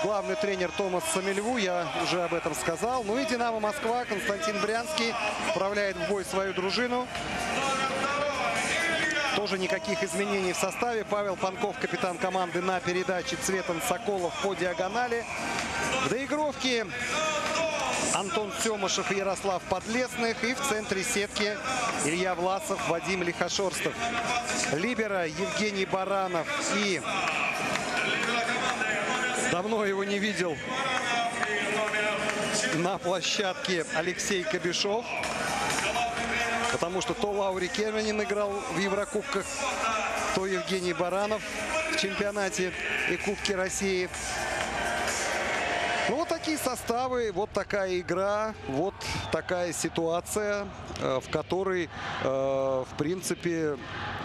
главный тренер Томас Самильву, я уже об этом сказал. Ну и «Динамо Москва», Константин Брянский вправляет в бой свою дружину. Тоже никаких изменений в составе. Павел Панков, капитан команды, на передаче, Цветан Соколов по диагонали. В доигровке Антон Семышев и Ярослав Подлесных. И в центре сетки Илья Власов, Вадим Лихошорстов. Либеро Евгений Баранов. И давно его не видел на площадке Алексей Кобешов. Потому что то Лаури Керманин играл в Еврокубках, то Евгений Баранов в чемпионате и Кубке России. Ну, вот такие составы, вот такая игра, вот такая ситуация, в которой, в принципе,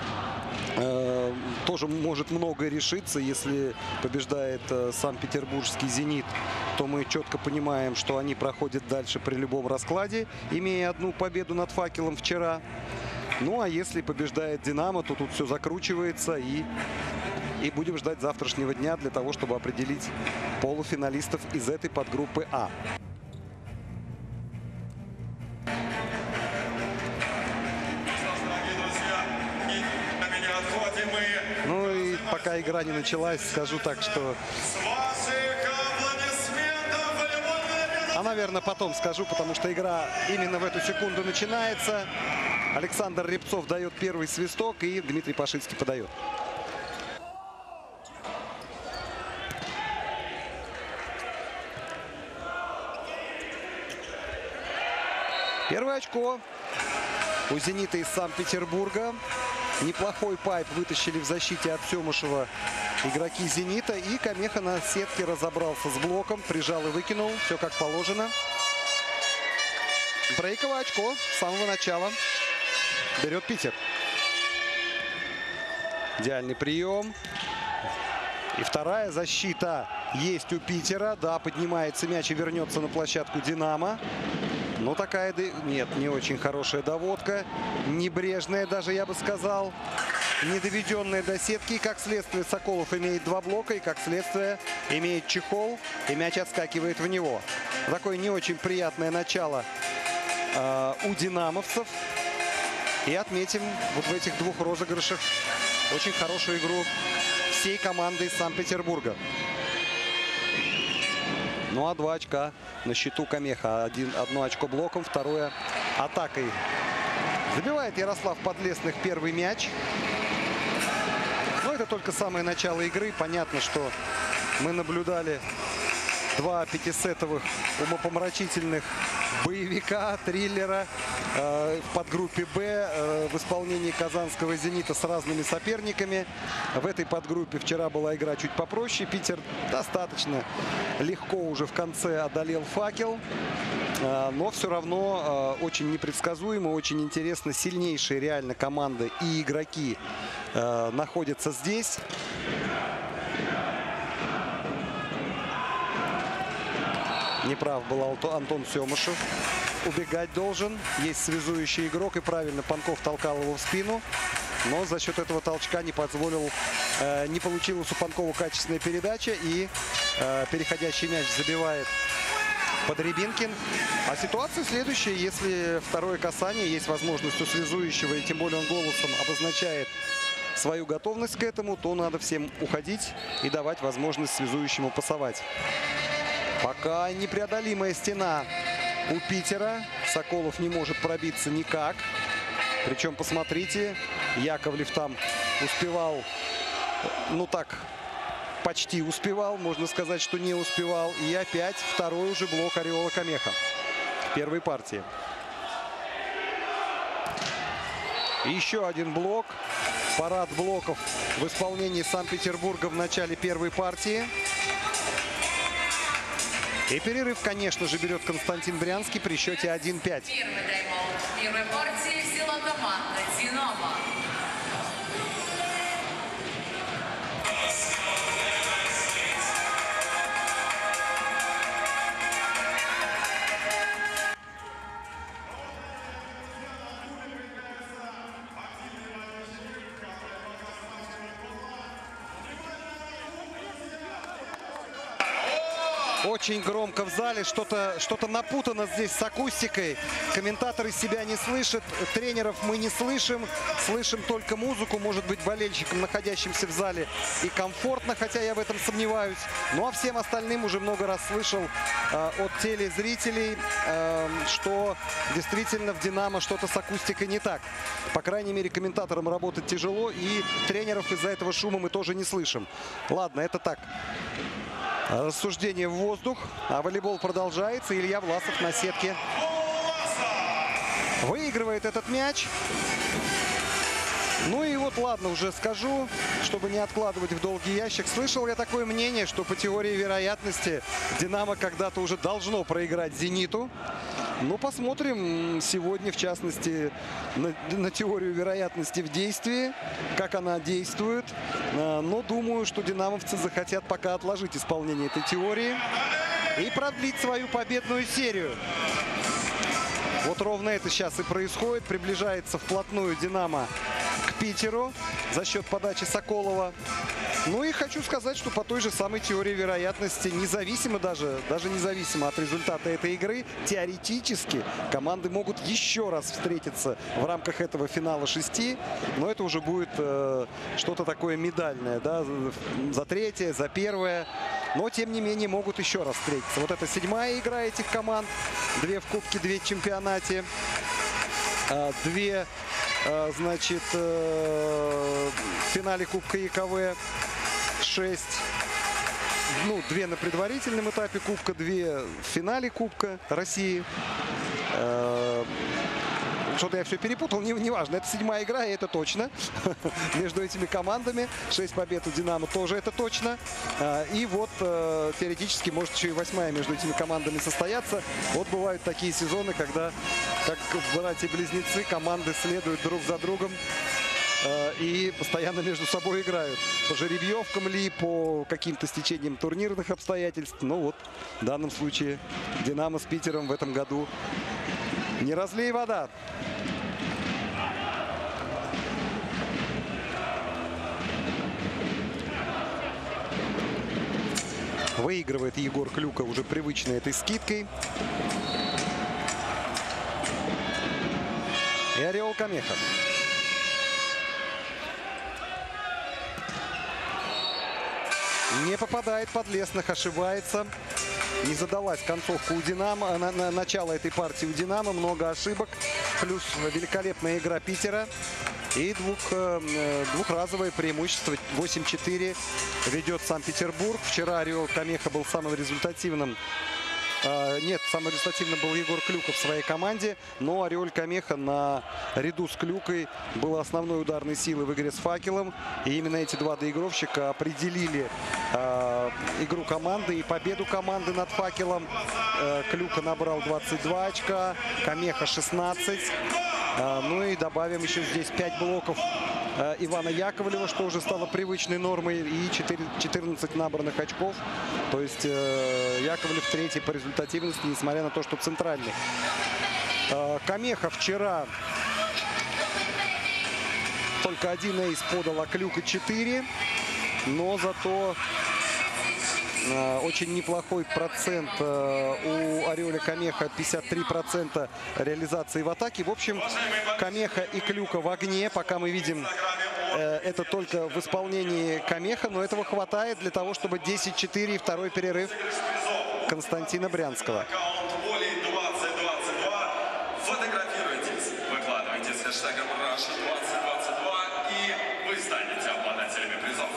тоже может многое решиться. Если побеждает Санкт-Петербургский «Зенит», то мы четко понимаем, что они проходят дальше при любом раскладе, имея одну победу над «Факелом» вчера. Ну, а если побеждает «Динамо», то тут все закручивается, и будем ждать завтрашнего дня для того, чтобы определить полуфиналистов из этой подгруппы А. Ну и пока игра не началась, скажу так, что... А, наверное, потом скажу, потому что игра именно в эту секунду начинается. Александр Рябцов дает первый свисток, и Дмитрий Пашицкий подает. Первое очко у «Зенита» из Санкт-Петербурга. Неплохой пайп вытащили в защите от Семышева игроки «Зенита». И Камеха на сетке разобрался с блоком, прижал и выкинул. Все как положено. Брейковое очко с самого начала берет Питер. Идеальный прием. И вторая защита есть у Питера. Да, поднимается мяч и вернется на площадку «Динамо». Но такая, нет, не очень хорошая доводка. Небрежная даже, я бы сказал. Не доведенная до сетки. И как следствие, Соколов имеет два блока. И как следствие, имеет чехол. И мяч отскакивает в него. Такое не очень приятное начало у динамовцев. И отметим вот в этих двух розыгрышах очень хорошую игру всей команды из Санкт-Петербурга. Ну а 2 очка на счету Камеха. Одно очко блоком, второе атакой. Забивает Ярослав Подлесных первый мяч. Но это только самое начало игры. Понятно, что мы наблюдали 2 пятисетовых умопомрачительных боевика, триллера в подгруппе «Б» в исполнении казанского «Зенита» с разными соперниками. В этой подгруппе вчера была игра чуть попроще. Питер достаточно легко уже в конце одолел «Факел». Но все равно очень непредсказуемо, очень интересно. Сильнейшие реально команды и игроки находятся здесь. Неправ был Антон Семышев. Убегать должен. Есть связующий игрок. И правильно Панков толкал его в спину. Но за счет этого толчка не получилась у Панкова качественная передача. И переходящий мяч забивает Подребинкин. А ситуация следующая. Если второе касание, есть возможность у связующего, и тем более он голосом обозначает свою готовность к этому, то надо всем уходить и давать возможность связующему пасовать. Пока непреодолимая стена у Питера. Соколов не может пробиться никак. Причем, посмотрите, Яковлев там успевал, ну так, почти успевал. Можно сказать, что не успевал. И опять второй уже блок Ореола Камеха в первой партии. И еще один блок. Парад блоков в исполнении Санкт-Петербурга в начале первой партии. И перерыв, конечно же, берет Константин Брянский при счете 1-5. Первый тайм-аут первой партии взяла команда «Динамо». очень громко в зале. Что-то напутано здесь с акустикой. Комментаторы себя не слышат. Тренеров мы не слышим. Слышим только музыку. Может быть, болельщикам, находящимся в зале, и комфортно, хотя я в этом сомневаюсь. Ну а всем остальным уже много раз слышал от телезрителей, что действительно в «Динамо» что-то с акустикой не так. По крайней мере, комментаторам работать тяжело, и тренеров из-за этого шума мы тоже не слышим. Ладно, это так. Рассуждение в воздух. А волейбол продолжается. Илья Власов на сетке выигрывает этот мяч. Ну и вот, ладно, уже скажу, чтобы не откладывать в долгий ящик. Слышал я такое мнение, что по теории вероятности «Динамо» когда-то уже должно проиграть «Зениту». Ну, посмотрим сегодня, в частности, на теорию вероятности в действии, как она действует. Но думаю, что динамовцы захотят пока отложить исполнение этой теории и продлить свою победную серию. Вот ровно это сейчас и происходит. Приближается вплотную «Динамо» к Питеру за счет подачи Соколова. Ну и хочу сказать, что по той же самой теории вероятности, независимо даже независимо от результата этой игры, теоретически команды могут еще раз встретиться в рамках этого финала 6. Но это уже будет что-то такое медальное, да, за третье, за первое. Но, тем не менее, могут еще раз встретиться. Вот это 7-я игра этих команд. 2 в Кубке, 2 в чемпионате. 2, значит, в финале Кубка ЕКВ. 6. Ну, 2 на предварительном этапе Кубка, 2 в финале Кубка России. Что-то я все перепутал, неважно. Это 7-я игра, и это точно. Между этими командами. 6 побед у «Динамо» тоже это точно. И вот теоретически может еще и 8-я между этими командами состояться. Вот бывают такие сезоны, когда, как братья-близнецы, команды следуют друг за другом и постоянно между собой играют. По жеребьевкам ли, по каким-то стечениям турнирных обстоятельств. Ну вот, в данном случае «Динамо» с Питером в этом году не разлей вода. Выигрывает Егор Клюка уже привычной этой скидкой. И Орел Камеха. Не попадает Подлесных, ошибается. Не задалась концовка у «Динамо». Начало этой партии у «Динамо». Много ошибок. Плюс великолепная игра Питера. И двухразовое преимущество. 8-4 ведет Санкт-Петербург. Вчера Орел Камеха был самым результативным. Нет, самым результативным был Егор Клюка в своей команде. Но Орел Камеха наряду с Клюкой был основной ударной силой в игре с «Факелом». И именно эти 2 доигровщика определили игру команды и победу команды над «Факелом». Клюка набрал 22 очка, Камеха 16. Ну и добавим еще здесь 5 блоков Ивана Яковлева, что уже стало привычной нормой, и 14 набранных очков. То есть Яковлев третий по результативности, несмотря на то, что центральный. Камеха вчера только 1 эйс подал, а Клюка 4. Но зато очень неплохой процент у Орёля Камеха, 53% реализации в атаке. В общем, Камеха и Клюка в огне. Пока мы видим это только в исполнении Камеха, но этого хватает для того, чтобы 10-4 и второй перерыв Константина Брянского. Фотографируйтесь, выкладывайте с хэштегом Russia2022 и вы станете обладателями призов.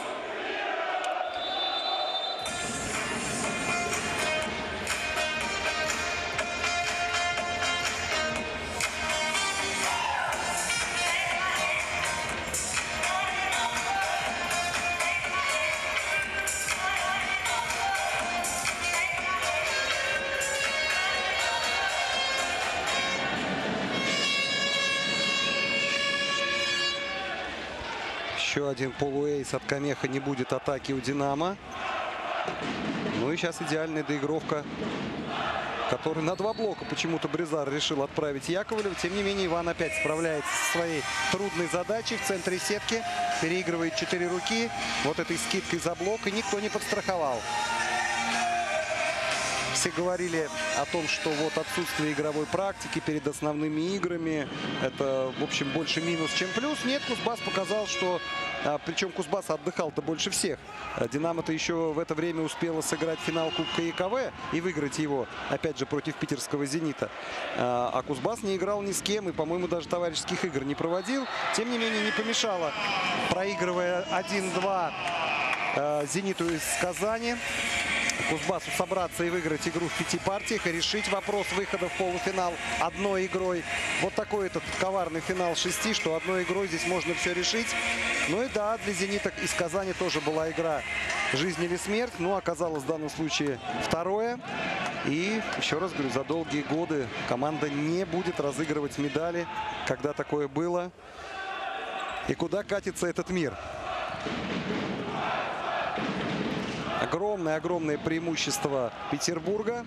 Еще один полуэйс от Камеха, не будет атаки у «Динамо». Ну и сейчас идеальная доигровка, который на 2 блока почему-то Бризар решил отправить Яковлева. Тем не менее, Иван опять справляется со своей трудной задачей в центре сетки. Переигрывает 4 руки. Вот этой скидкой за блок, и никто не подстраховал. Все говорили о том, что вот отсутствие игровой практики перед основными играми — это, в общем, больше минус, чем плюс. Нет, Кузбасс показал, что... Причем Кузбасс отдыхал-то больше всех. Динамо-то еще в это время успела сыграть финал Кубка ЕКВ и выиграть его, опять же, против питерского «Зенита». А Кузбасс не играл ни с кем и, по-моему, даже товарищеских игр не проводил. Тем не менее, не помешало, проигрывая 1-2 «Зениту» из Казани, Кузбассу собраться и выиграть игру в 5 партиях и решить вопрос выхода в полуфинал одной игрой. Вот такой этот коварный финал 6, что одной игрой здесь можно все решить. Ну и да, для «Зенита» из Казани тоже была игра «Жизнь или смерть». Но оказалось в данном случае второе. И еще раз говорю, за долгие годы команда не будет разыгрывать медали, когда такое было. И куда катится этот мир? Огромное преимущество Петербурга.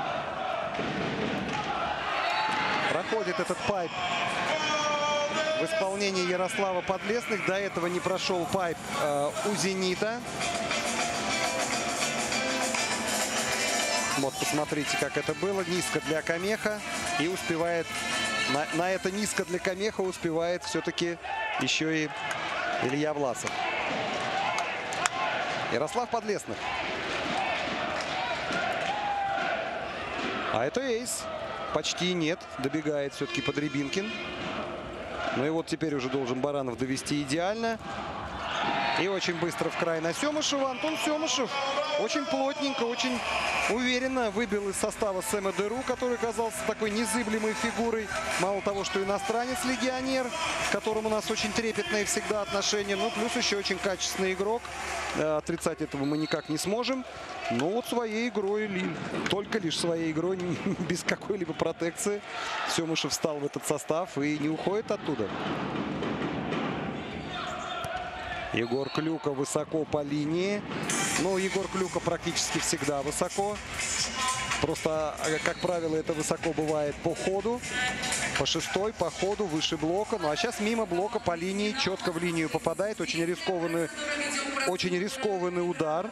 Проходит этот пайп в исполнении Ярослава Подлесных. До этого не прошел пайп у «Зенита». Вот, посмотрите, как это было. Низко для Камеха. И успевает... На это низко для Камеха успевает все-таки еще и Илья Власов. Ярослав Подлесных. А это эйс. Почти нет. Добегает все-таки Подребинкин. Ну и вот теперь уже должен Баранов довести идеально. И очень быстро в край на Семышева. Антон Семышев очень плотненько, очень уверенно выбил из состава Сэма Деру, который казался такой незыблемой фигурой. Мало того, что иностранец-легионер, к которому у нас очень трепетное всегда отношение, ну плюс еще очень качественный игрок. Отрицать этого мы никак не сможем. Но вот своей игрой, только лишь своей игрой, без какой-либо протекции, Семышев встал в этот состав и не уходит оттуда. Егор Клюка высоко по линии. Ну, Егор Клюка практически всегда высоко. Просто, как правило, это высоко бывает по ходу. По шестой, по ходу, выше блока. Ну, а сейчас мимо блока по линии, четко в линию попадает. Очень рискованный удар.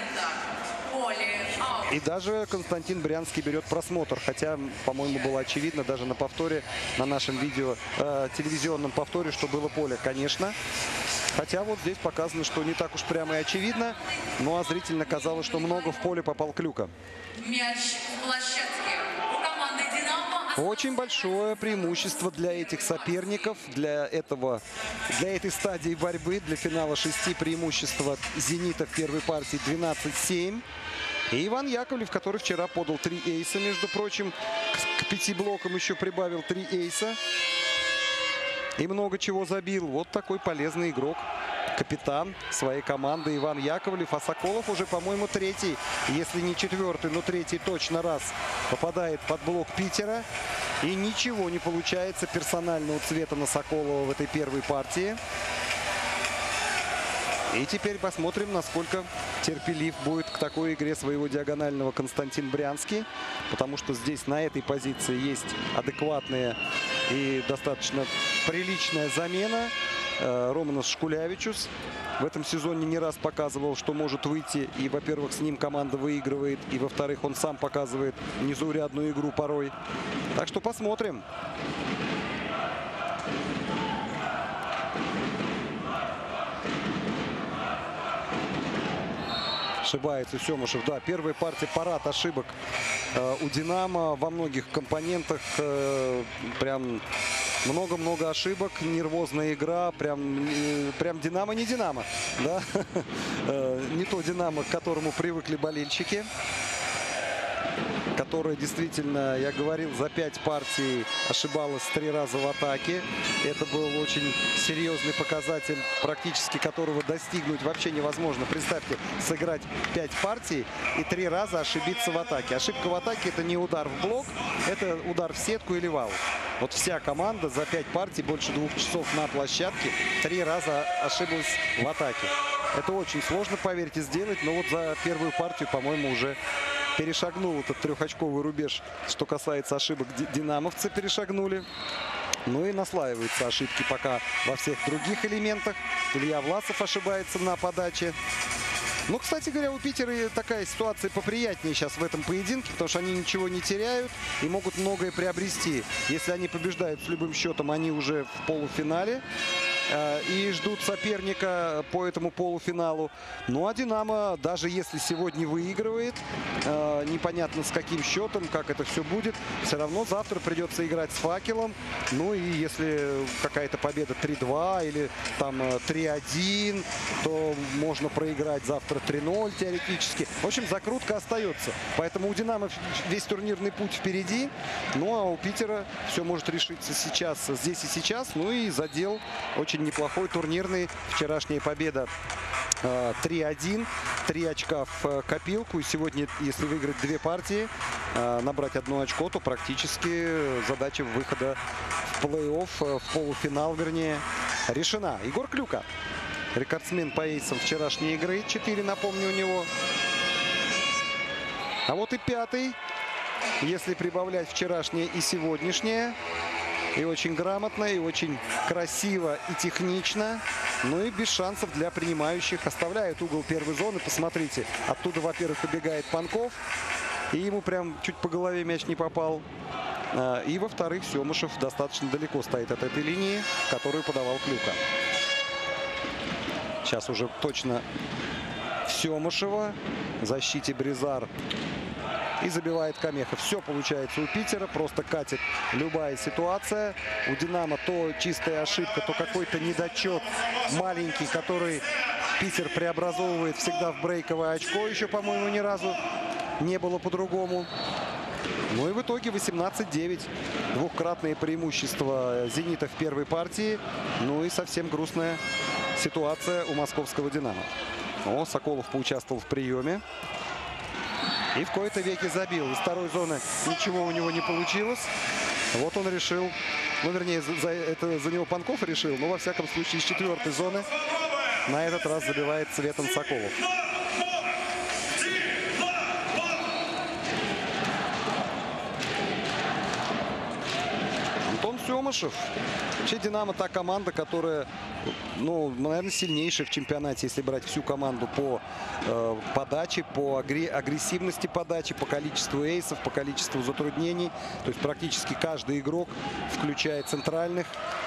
И даже Константин Брянский берет просмотр. Хотя, по-моему, было очевидно даже на повторе, на нашем видео, телевизионном повторе, что было поле, конечно. Хотя вот здесь показано, что не так уж прямо и очевидно. Ну а зрительно казалось, что много в поле попал Клюка. Мяч в площадке у команды «Динамо». Очень большое преимущество для этих соперников, для этой стадии борьбы, для финала 6 преимущество «Зенита» в первой партии 12-7. И Иван Яковлев, который вчера подал 3 эйса, между прочим, к 5 блокам еще прибавил 3 эйса. И много чего забил. Вот такой полезный игрок. Капитан своей команды Иван Яковлев. А Соколов уже, по-моему, 3-й, если не 4-й, но 3-й точно раз попадает под блок Питера. И ничего не получается персонального цвета на Соколова в этой первой партии. И теперь посмотрим, насколько терпелив будет к такой игре своего диагонального Константин Брянский. Потому что здесь на этой позиции есть адекватная и достаточно приличная замена. Романас Шкулявичус в этом сезоне не раз показывал, что может выйти. И, во-первых, с ним команда выигрывает. И, во-вторых, он сам показывает незаурядную игру порой. Так что посмотрим. Ошибается Семышев. Да, первая партия, парад ошибок у «Динамо» во многих компонентах. Прям много-много ошибок, нервозная игра. Прям «Динамо» не «Динамо». Да? Не то «Динамо», к которому привыкли болельщики. Которая действительно, я говорил, за 5 партий ошибалась 3 раза в атаке. Это был очень серьезный показатель, практически которого достигнуть вообще невозможно. Представьте, сыграть 5 партий и 3 раза ошибиться в атаке. Ошибка в атаке — это не удар в блок, это удар в сетку или в аут. Вот вся команда за 5 партий, больше 2 часов на площадке, 3 раза ошиблась в атаке. Это очень сложно, поверьте, сделать, но вот за первую партию, по-моему, уже перешагнул этот 3-очковый рубеж. Что касается ошибок, динамовцы перешагнули. Ну и наслаиваются ошибки пока во всех других элементах. Илья Власов ошибается на подаче. Ну, кстати говоря, у Питера такая ситуация поприятнее сейчас в этом поединке, потому что они ничего не теряют и могут многое приобрести. Если они побеждают с любым счетом, они уже в полуфинале и ждут соперника по этому полуфиналу. Ну, а «Динамо», даже если сегодня выигрывает, непонятно с каким счетом, как это все будет, все равно завтра придется играть с «Факелом». Ну, и если какая-то победа 3-2 или там 3-1, то можно проиграть завтра 3-0 теоретически. В общем, закрутка остается. Поэтому у «Динамо» весь турнирный путь впереди. Ну, а у Питера все может решиться сейчас, здесь и сейчас. Ну, и задел очень неплохой турнирный. Вчерашняя победа 3-1, 3 очка в копилку. И сегодня, если выиграть 2 партии, набрать 1 очко, то практически задача выхода в плей-офф, в полуфинал, вернее, решена. Егор Клюка, рекордсмен по эйсам вчерашней игры. 4, напомню, у него. А вот и 5-й, если прибавлять вчерашнее и сегодняшнее. И очень грамотно, и очень красиво, и технично. Ну и без шансов для принимающих. Оставляет угол первой зоны. Посмотрите, оттуда, во-первых, убегает Панков. И ему прям чуть по голове мяч не попал. И, во-вторых, Семышев достаточно далеко стоит от этой линии, которую подавал Клюка. Сейчас уже точно Семышева. В защите Бризар. И забивает Камеха. Все получается у Питера. Просто катит любая ситуация. У «Динамо» то чистая ошибка, то какой-то недочет маленький, который Питер преобразовывает всегда в брейковое очко. Еще, по-моему, ни разу не было по-другому. Ну и в итоге 18-9. Двухкратное преимущество «Зенита» в первой партии. Ну и совсем грустная ситуация у московского «Динамо». О, Соколов поучаствовал в приеме. И в кои-то веки забил. Из второй зоны ничего у него не получилось. Вот он решил, ну вернее, за него Панков решил, но во всяком случае из 4-й зоны на этот раз забивает Цветан Соколов. Антон Семышев. Вообще «Динамо» та команда, которая, ну, наверное, сильнейшая в чемпионате, если брать всю команду по подаче, по агрессивности подачи, по количеству эйсов, по количеству затруднений. То есть практически каждый игрок, включая центральных,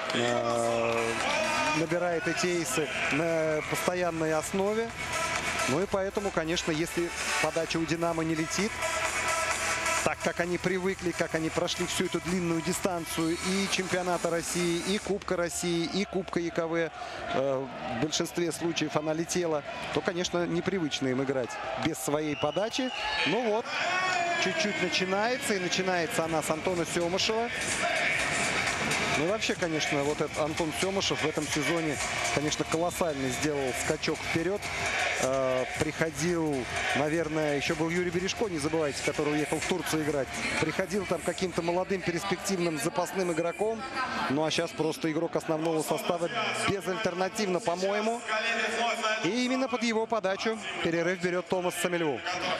набирает эти эйсы на постоянной основе. Ну и поэтому, конечно, если подача у «Динамо» не летит, так как они привыкли, как они прошли всю эту длинную дистанцию и чемпионата России, и Кубка России, и Кубка ЕКВ, в большинстве случаев она летела, то, конечно, непривычно им играть без своей подачи. Ну вот, чуть-чуть начинается, и начинается она с Антона Семышева. Ну и вообще, конечно, вот этот Антон Семышев в этом сезоне, конечно, колоссальный сделал скачок вперед. Приходил, наверное, еще был Юрий Бережко, не забывайте, который уехал в Турцию играть. Приходил там каким-то молодым перспективным запасным игроком. Ну а сейчас просто игрок основного состава безальтернативно, по-моему. И именно под его подачу перерыв берет Томас Самильву.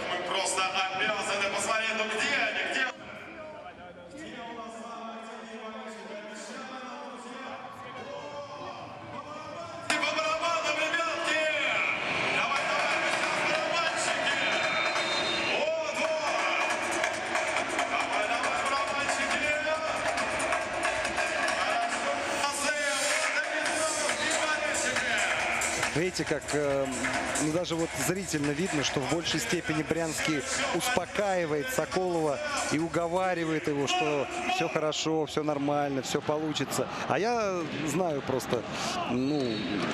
Видите, как ну, даже вот зрительно видно, что в большей степени Брянский успокаивает Соколова и уговаривает его, что все хорошо, все нормально, все получится. А я знаю просто, ну,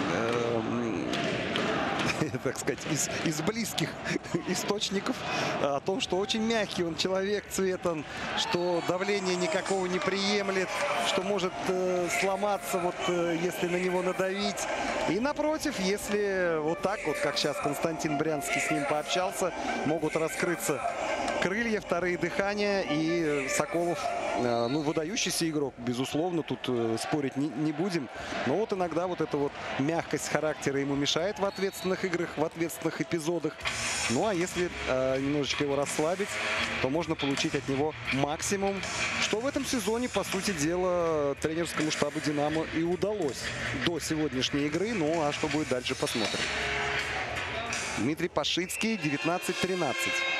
так сказать, из близких источников о том, что очень мягкий он человек, Цветан, что давления никакого не приемлет, что может сломаться, вот если на него надавить. И напротив, если вот так вот, как сейчас Константин Брянский с ним пообщался, могут раскрыться крылья, вторые дыхания, и Соколов, ну, выдающийся игрок, безусловно, тут спорить не будем. Но вот иногда вот эта вот мягкость характера ему мешает в ответственных играх, в ответственных эпизодах. Ну, а если немножечко его расслабить, то можно получить от него максимум, что в этом сезоне, по сути дела, тренерскому штабу «Динамо» и удалось до сегодняшней игры. Ну, а что будет дальше, посмотрим. Дмитрий Пашицкий 19-13.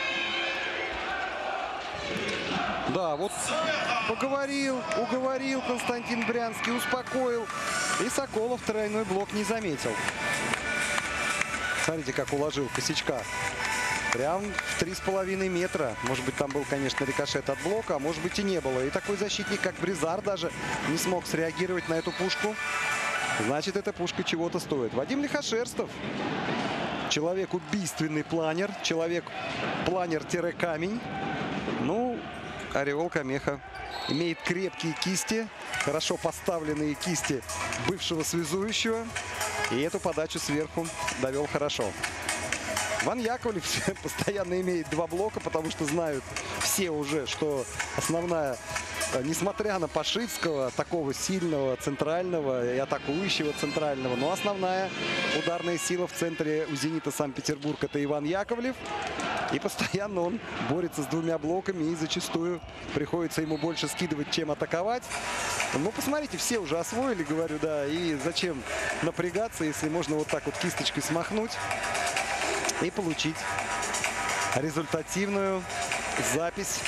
Да, вот поговорил, уговорил Константин Брянский, успокоил. И Соколов тройной блок не заметил. Смотрите, как уложил косячка. Прям в 3,5 метра. Может быть, там был, конечно, рикошет от блока, а может быть и не было. И такой защитник, как Бризар, даже не смог среагировать на эту пушку. Значит, эта пушка чего-то стоит. Вадим Лихошерстов. Человек убийственный планер. Человек планер-камень. Ну, Ореол Камеха имеет крепкие кисти. Хорошо поставленные кисти бывшего связующего. И эту подачу сверху довел хорошо. Иван Яковлев постоянно имеет два блока, потому что знают все уже, что основная, несмотря на Пашицкого, такого сильного центрального и атакующего центрального, но основная ударная сила в центре у «Зенита» Санкт-Петербург — это Иван Яковлев. И постоянно он борется с двумя блоками, и зачастую приходится ему больше скидывать, чем атаковать. Ну, посмотрите, все уже освоили, говорю, да, и зачем напрягаться, если можно вот так вот кисточкой смахнуть и получить результативную запись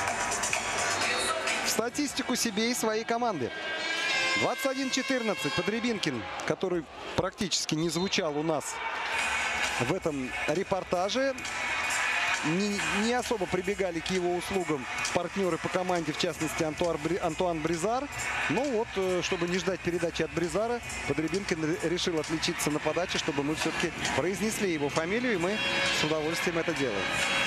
в статистику себе и своей команды. 21-14. Подребинкин, который практически не звучал у нас в этом репортаже. Не особо прибегали к его услугам партнеры по команде, в частности Антуан Бризар. Но вот, чтобы не ждать передачи от Бризара, Подребинкин решил отличиться на подаче, чтобы мы все-таки произнесли его фамилию, и мы с удовольствием это делаем.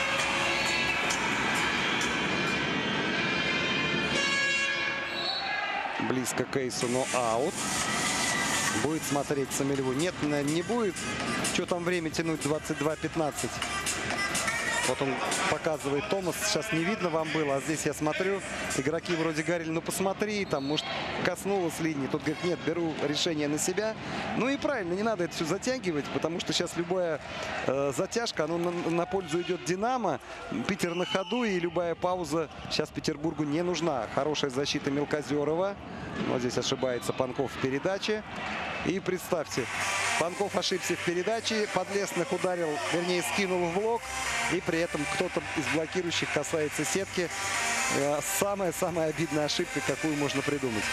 Близко к эйсу, но аут. Будет смотреть Самильву. Нет, не будет. Что там время тянуть? 22-15. Вот он показывает Томас. Сейчас не видно вам было, а здесь я смотрю. Игроки вроде говорили, ну посмотри, там, может, коснулась линии. Тут говорит, нет, беру решение на себя. Ну и правильно, не надо это все затягивать, потому что сейчас любая затяжка, она на пользу идет «Динамо». Питер на ходу, и любая пауза сейчас Петербургу не нужна. Хорошая защита Мелкозерова. Вот здесь ошибается Панков в передаче. И представьте, Панков ошибся в передаче, Подлесных ударил, вернее, скинул в блок. И при этом кто-то из блокирующих касается сетки. Самая обидная ошибка, какую можно придумать.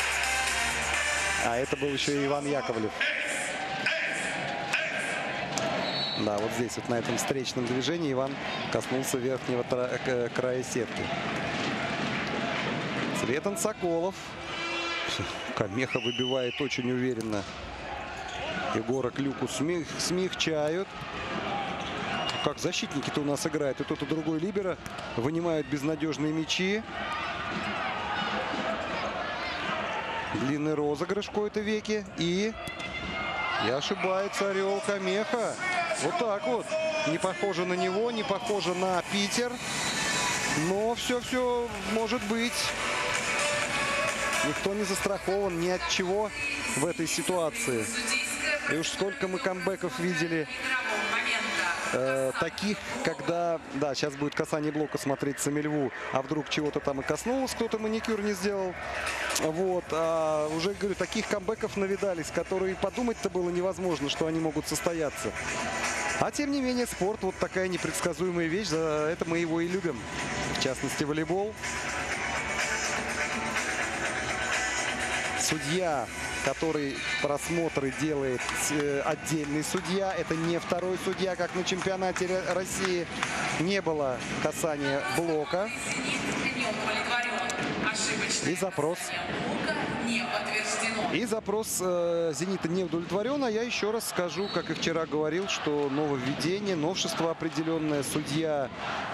А это был еще и Иван Яковлев. Да, вот здесь, вот на этом встречном движении, Иван коснулся верхнего края сетки. Цветан Соколов. Камеха выбивает очень уверенно. Егора Клюку смягчают. Как защитники-то у нас играют. И тот, и другой либеро вынимают безнадежные мячи. Длинный розыгрыш в кои-то веки. И ошибается Ореол Камеха. Вот так вот. Не похоже на него, не похоже на Питер. Но все может быть. Никто не застрахован ни от чего в этой ситуации. И уж сколько мы камбэков видели таких, когда, да, сейчас будет касание блока смотреть Самильву, а вдруг чего-то там и коснулось, кто-то маникюр не сделал. Вот, а уже, говорю, таких камбэков навидались, которые подумать-то было невозможно, что они могут состояться. А тем не менее, спорт вот такая непредсказуемая вещь, за это мы его и любим, в частности, волейбол. Судья, который просмотры делает, отдельный судья. Это не второй судья, как на чемпионате России. Не было касания блока. И запрос. «Зенита» не удовлетворен. А я еще раз скажу, как и вчера говорил, что нововведение, новшество определенное. Судья...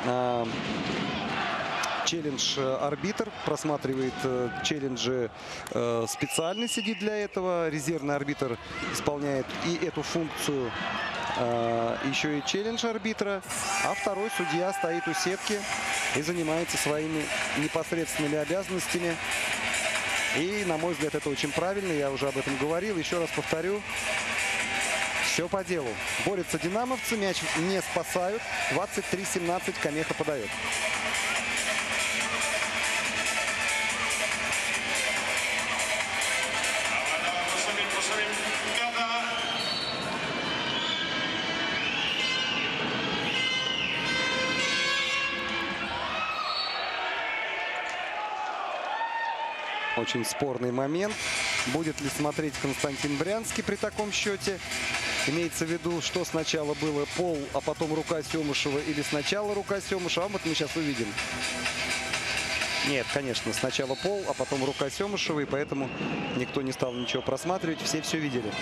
челлендж-арбитр просматривает челленджи, специально сидит для этого. Резервный арбитр исполняет и эту функцию, еще и челлендж-арбитра. А второй судья стоит у сетки и занимается своими непосредственными обязанностями. И, на мой взгляд, это очень правильно. Я уже об этом говорил. Еще раз повторю. Все по делу. Борются динамовцы. Мяч не спасают. 23-17. Камеха подает. очень спорный момент. Будет ли смотреть Константин Брянский при таком счете? Имеется в виду, что сначала было пол, а потом рука Семушева, или сначала рука Семушева? Вот мы сейчас увидим. Нет, конечно, сначала пол, а потом рука Семушева, и поэтому никто не стал ничего просматривать. Все видели.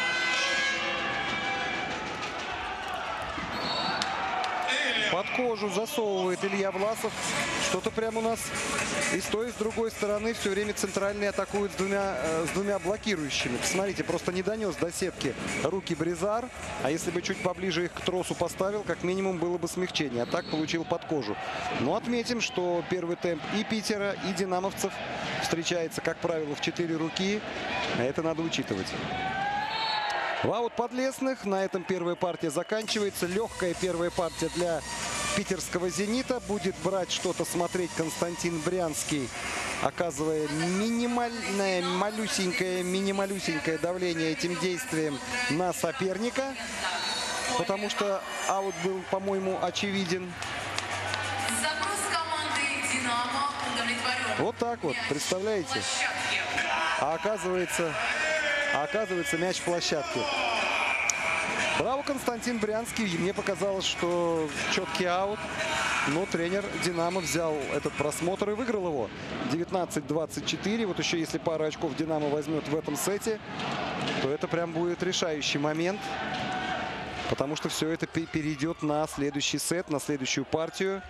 Под кожу засовывает Илья Власов. Что-то прямо у нас и с той, и с другой стороны все время центральные атакуют с двумя блокирующими. Посмотрите, просто не донес до сетки руки Бризар. А если бы чуть поближе их к тросу поставил, как минимум было бы смягчение. А так получил под кожу. Но отметим, что первый темп и Питера, и динамовцев встречается, как правило, в 4 руки. А это надо учитывать. Аут Подлесных. На этом первая партия заканчивается. Легкая первая партия для питерского «Зенита». Будет брать что-то, смотреть Константин Брянский, оказывая минималюсенькое давление этим действием на соперника. Потому что аут был, по-моему, очевиден. Запрос команды «Динамо» удовлетворен. Вот так вот, представляете? А оказывается, мяч в площадке. Браво, Константин Брянский. Мне показалось, что четкий аут. Но тренер «Динамо» взял этот просмотр и выиграл его. 19-24. Вот еще если пару очков «Динамо» возьмет в этом сете, то это прям будет решающий момент. Потому что все это перейдет на следующий сет, на следующую партию.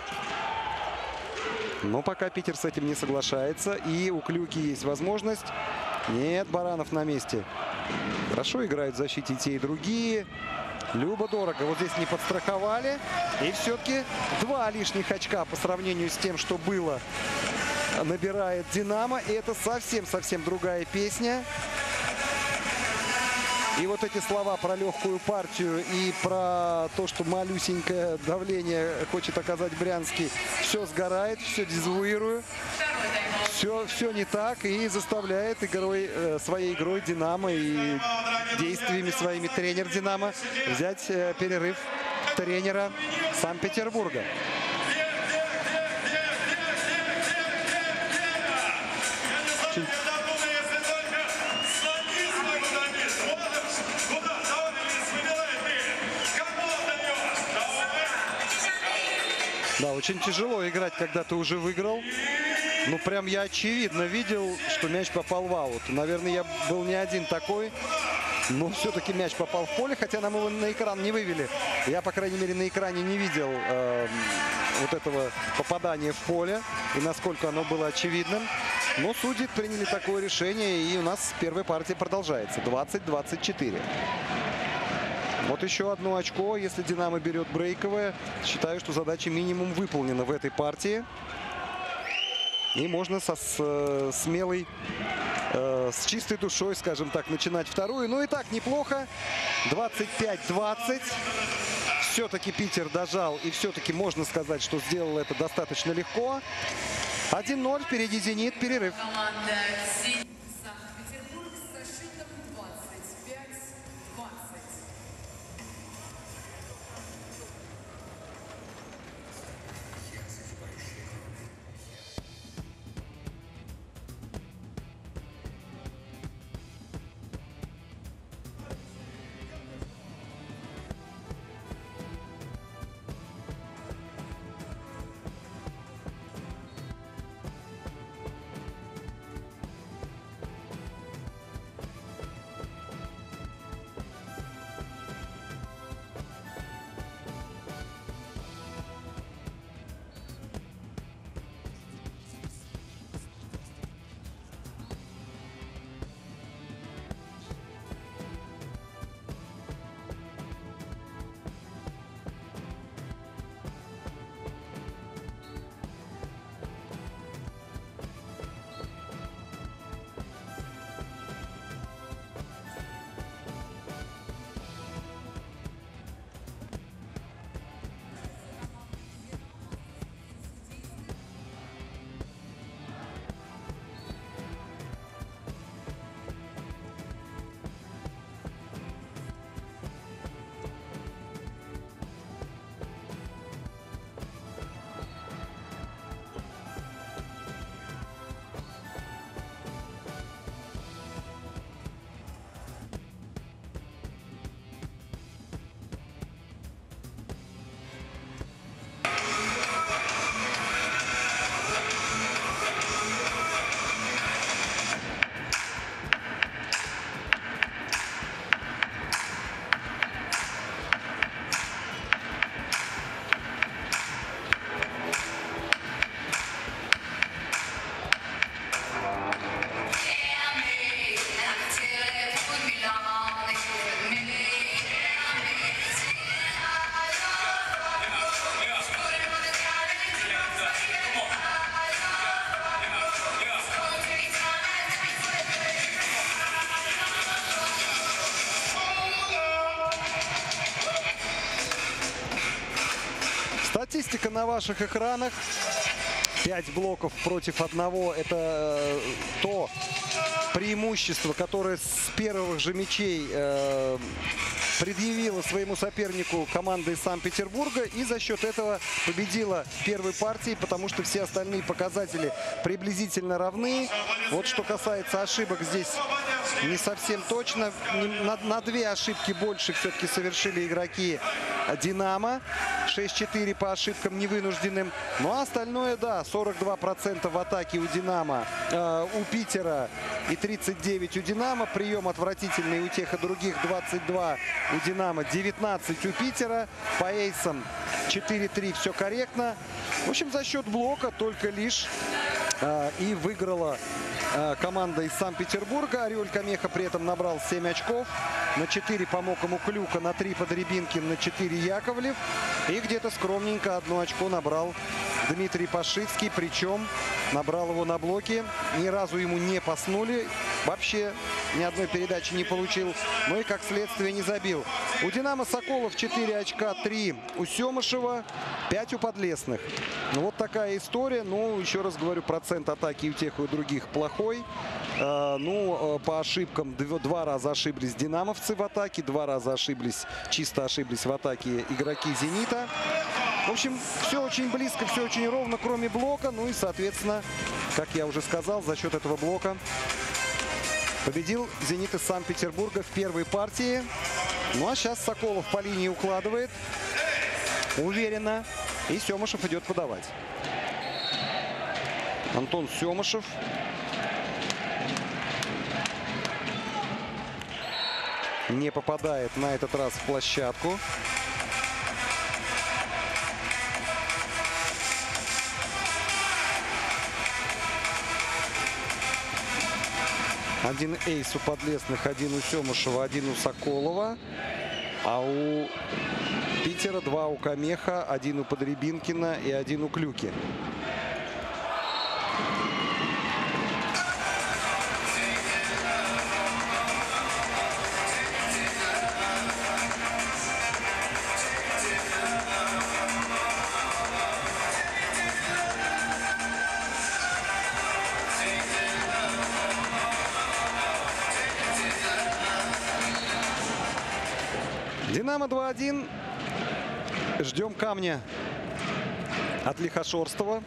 Но пока Питер с этим не соглашается. И у Клюки есть возможность. Нет, Баранов на месте. Хорошо играют в защите и те, и другие. Любо-дорого. Вот здесь не подстраховали. И все-таки 2 лишних очка по сравнению с тем, что было, набирает «Динамо». И это совсем другая песня. И вот эти слова про легкую партию и про то, что малюсенькое давление хочет оказать Брянский, все сгорает, все дезавуирую. Все не так и заставляет своей игрой «Динамо» и действиями своими тренер «Динамо» взять перерыв тренера Санкт-Петербурга. Да, очень тяжело играть, когда ты уже выиграл. Ну, прям я очевидно видел, что мяч попал в аут. Наверное, я был не один такой. Но все-таки мяч попал в поле, хотя нам его на экран не вывели. Я, по крайней мере, на экране не видел вот этого попадания в поле и насколько оно было очевидным. Но судьи приняли такое решение, и у нас первая партия продолжается. 20-24. Вот еще одно очко, если «Динамо» берет брейковое. Считаю, что задача минимум выполнена в этой партии. И можно с чистой душой, скажем так, начинать вторую. Ну и так, неплохо. 25-20. Все-таки Питер дожал. И все-таки можно сказать, что сделал это достаточно легко. 1-0. Впереди «Зенит». Перерыв. Команда «Зенит» Санкт-Петербург со счетом 25-20. Статистика на ваших экранах. 5 блоков против 1. Это то преимущество, которое с первых же мячей предъявила своему сопернику команда из Санкт-Петербурга. И за счет этого победила в первой партии, потому что все остальные показатели приблизительно равны. Вот что касается ошибок, здесь не совсем точно. На 2 ошибки больше все-таки совершили игроки «Динамо». 6-4 по ошибкам невынужденным. Ну а остальное, да, 42% в атаке у «Динамо», у Питера и 39 у «Динамо». Прием отвратительный у тех и других. 22 у «Динамо», 19 у Питера. По эйсам 4-3 все корректно. В общем, за счет блока только лишь и выиграла команда из Санкт-Петербурга. Орел Камеха при этом набрал 7 очков. На 4 помог ему Клюка, на 3 Подребинкин, на 4 Яковлев. И где-то скромненько 1 очко набрал Дмитрий Пашицкий. Причем набрал его на блоке. Ни разу ему не паснули. Вообще ни одной передачи не получил. Ну и как следствие не забил. У «Динамо» Соколов 4 очка, 3 у Семышева, 5 у Подлесных. Ну вот такая история. Ну, еще раз говорю, процент атаки у тех и у других плохой. Ну, по ошибкам 2 раза ошиблись динамовцы в атаке, 2 раза чисто ошиблись в атаке игроки «Зенита». В общем, все очень близко, все очень ровно, кроме блока. Ну и, соответственно, как я уже сказал, за счет этого блока победил «Зенит» из Санкт-Петербурга в первой партии. Ну а сейчас Соколов по линии укладывает уверенно. И Семышев идет подавать. Антон Семышев. Не попадает на этот раз в площадку. Один эйс у Подлесных, 1 у Семышева, 1 у Соколова. А у Питера 2 у Камеха, 1 у Подребинкина и 1 у Клюки. «Динамо» 2-1. Ждем камня от Лихошорстова.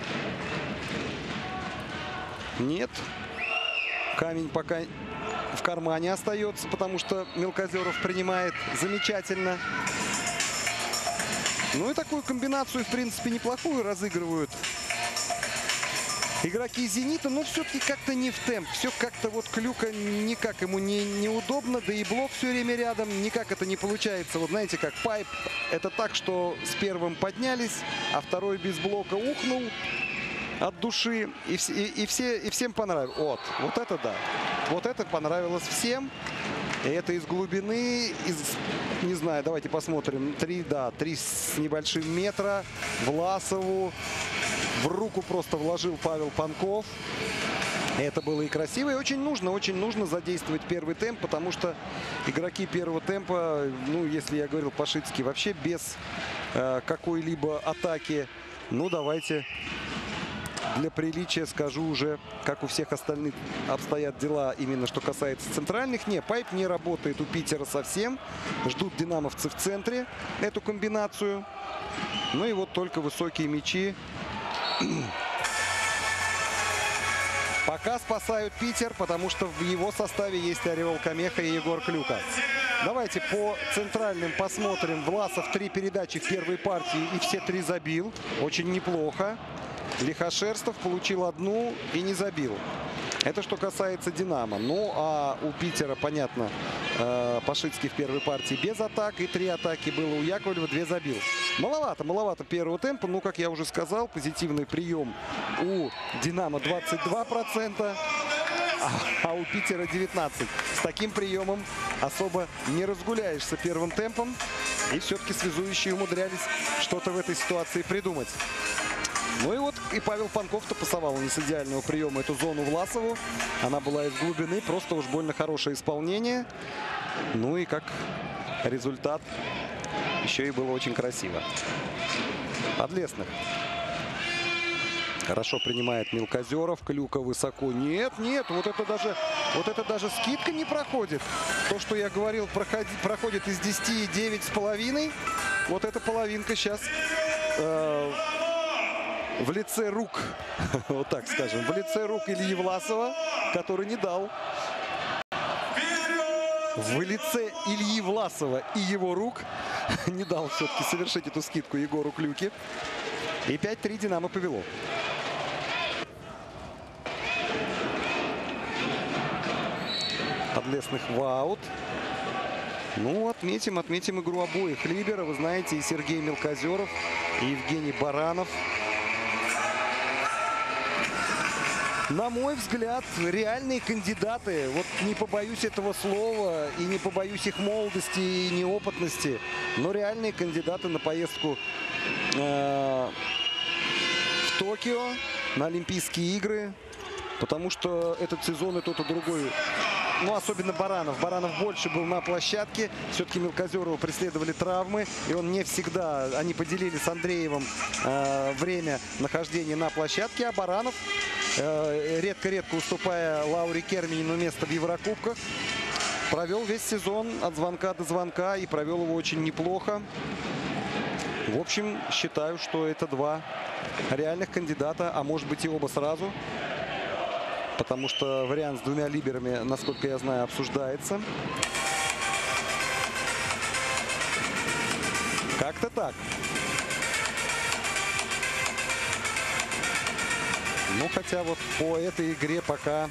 Нет. Камень пока в кармане остается, потому что Мелкозеров принимает замечательно. Ну и такую комбинацию, в принципе, неплохую разыгрывают игроки «Зенита», но все-таки как-то не в темп. Все как-то вот Клюка никак ему неудобно, да и блок все время рядом. Никак это не получается. Вот знаете, как пайп. Это так, что с первым поднялись, а второй без блока ухнул от души. И всем понравилось. Вот это да. Вот это понравилось всем. И это из глубины, не знаю, давайте посмотрим. 3 с небольшим метра. Власову. В руку просто вложил Павел Панков. Это было и красиво, и очень нужно задействовать первый темп, потому что игроки первого темпа, ну, если я говорил Пашицкий, вообще без какой-либо атаки. Ну, давайте для приличия скажу уже, как у всех остальных обстоят дела, именно что касается центральных. Не, пайп не работает у Питера совсем. Ждут динамовцы в центре эту комбинацию. Ну и вот только высокие мячи. Пока спасают Питер, потому что в его составе есть Орел Камеха и Егор Клюка. Давайте по центральным посмотрим. Власов 3 передачи в первой партии и все 3 забил. Очень неплохо. Лихошерстов получил 1 и не забил. Это что касается «Динамо». Ну, а у Питера, понятно, Пашицкий в первой партии без атак. И 3 атаки было у Яковлева, 2 забил. Маловато первого темпа. Ну, как я уже сказал, позитивный прием у «Динамо» 22%, а у Питера 19%. С таким приемом особо не разгуляешься первым темпом. И все-таки связующие умудрялись что-то в этой ситуации придумать. Ну и вот и Павел Панков-то пасовал не с идеального приема эту зону Власову. Она была из глубины. Просто уж больно хорошее исполнение. Ну и как результат еще и было очень красиво. Подлесных. Хорошо принимает Мелкозеров. Клюка высоко. Нет, нет, вот это даже скидка не проходит. То, что я говорил, проходит из 10 9,5. Вот эта половинка сейчас в лице рук, вот так скажем, в лице рук Ильи Власова, который не дал. В лице Ильи Власова и его рук не дал все-таки совершить эту скидку Егору Клюке. И 5-3 «Динамо» повело. Подлесных в аут. Ну, отметим игру обоих либеро. Вы знаете, и Сергей Мелкозеров, и Евгений Баранов. На мой взгляд, реальные кандидаты, вот не побоюсь этого слова, и не побоюсь их молодости и неопытности, но реальные кандидаты на поездку в Токио, на Олимпийские игры, потому что этот сезон и тот, и другой, ну, особенно Баранов. Баранов больше был на площадке. Все-таки Мелкозерова преследовали травмы. И он не всегда... Они поделили с Андреевым время нахождения на площадке. А Баранов, редко-редко уступая Лауре Керминину место в Еврокубках, провел весь сезон от звонка до звонка. И провел его очень неплохо. В общем, считаю, что это два реальных кандидата. А может быть и оба сразу. Потому что вариант с двумя либерами, насколько я знаю, обсуждается. Как-то так. Ну, хотя вот по этой игре пока...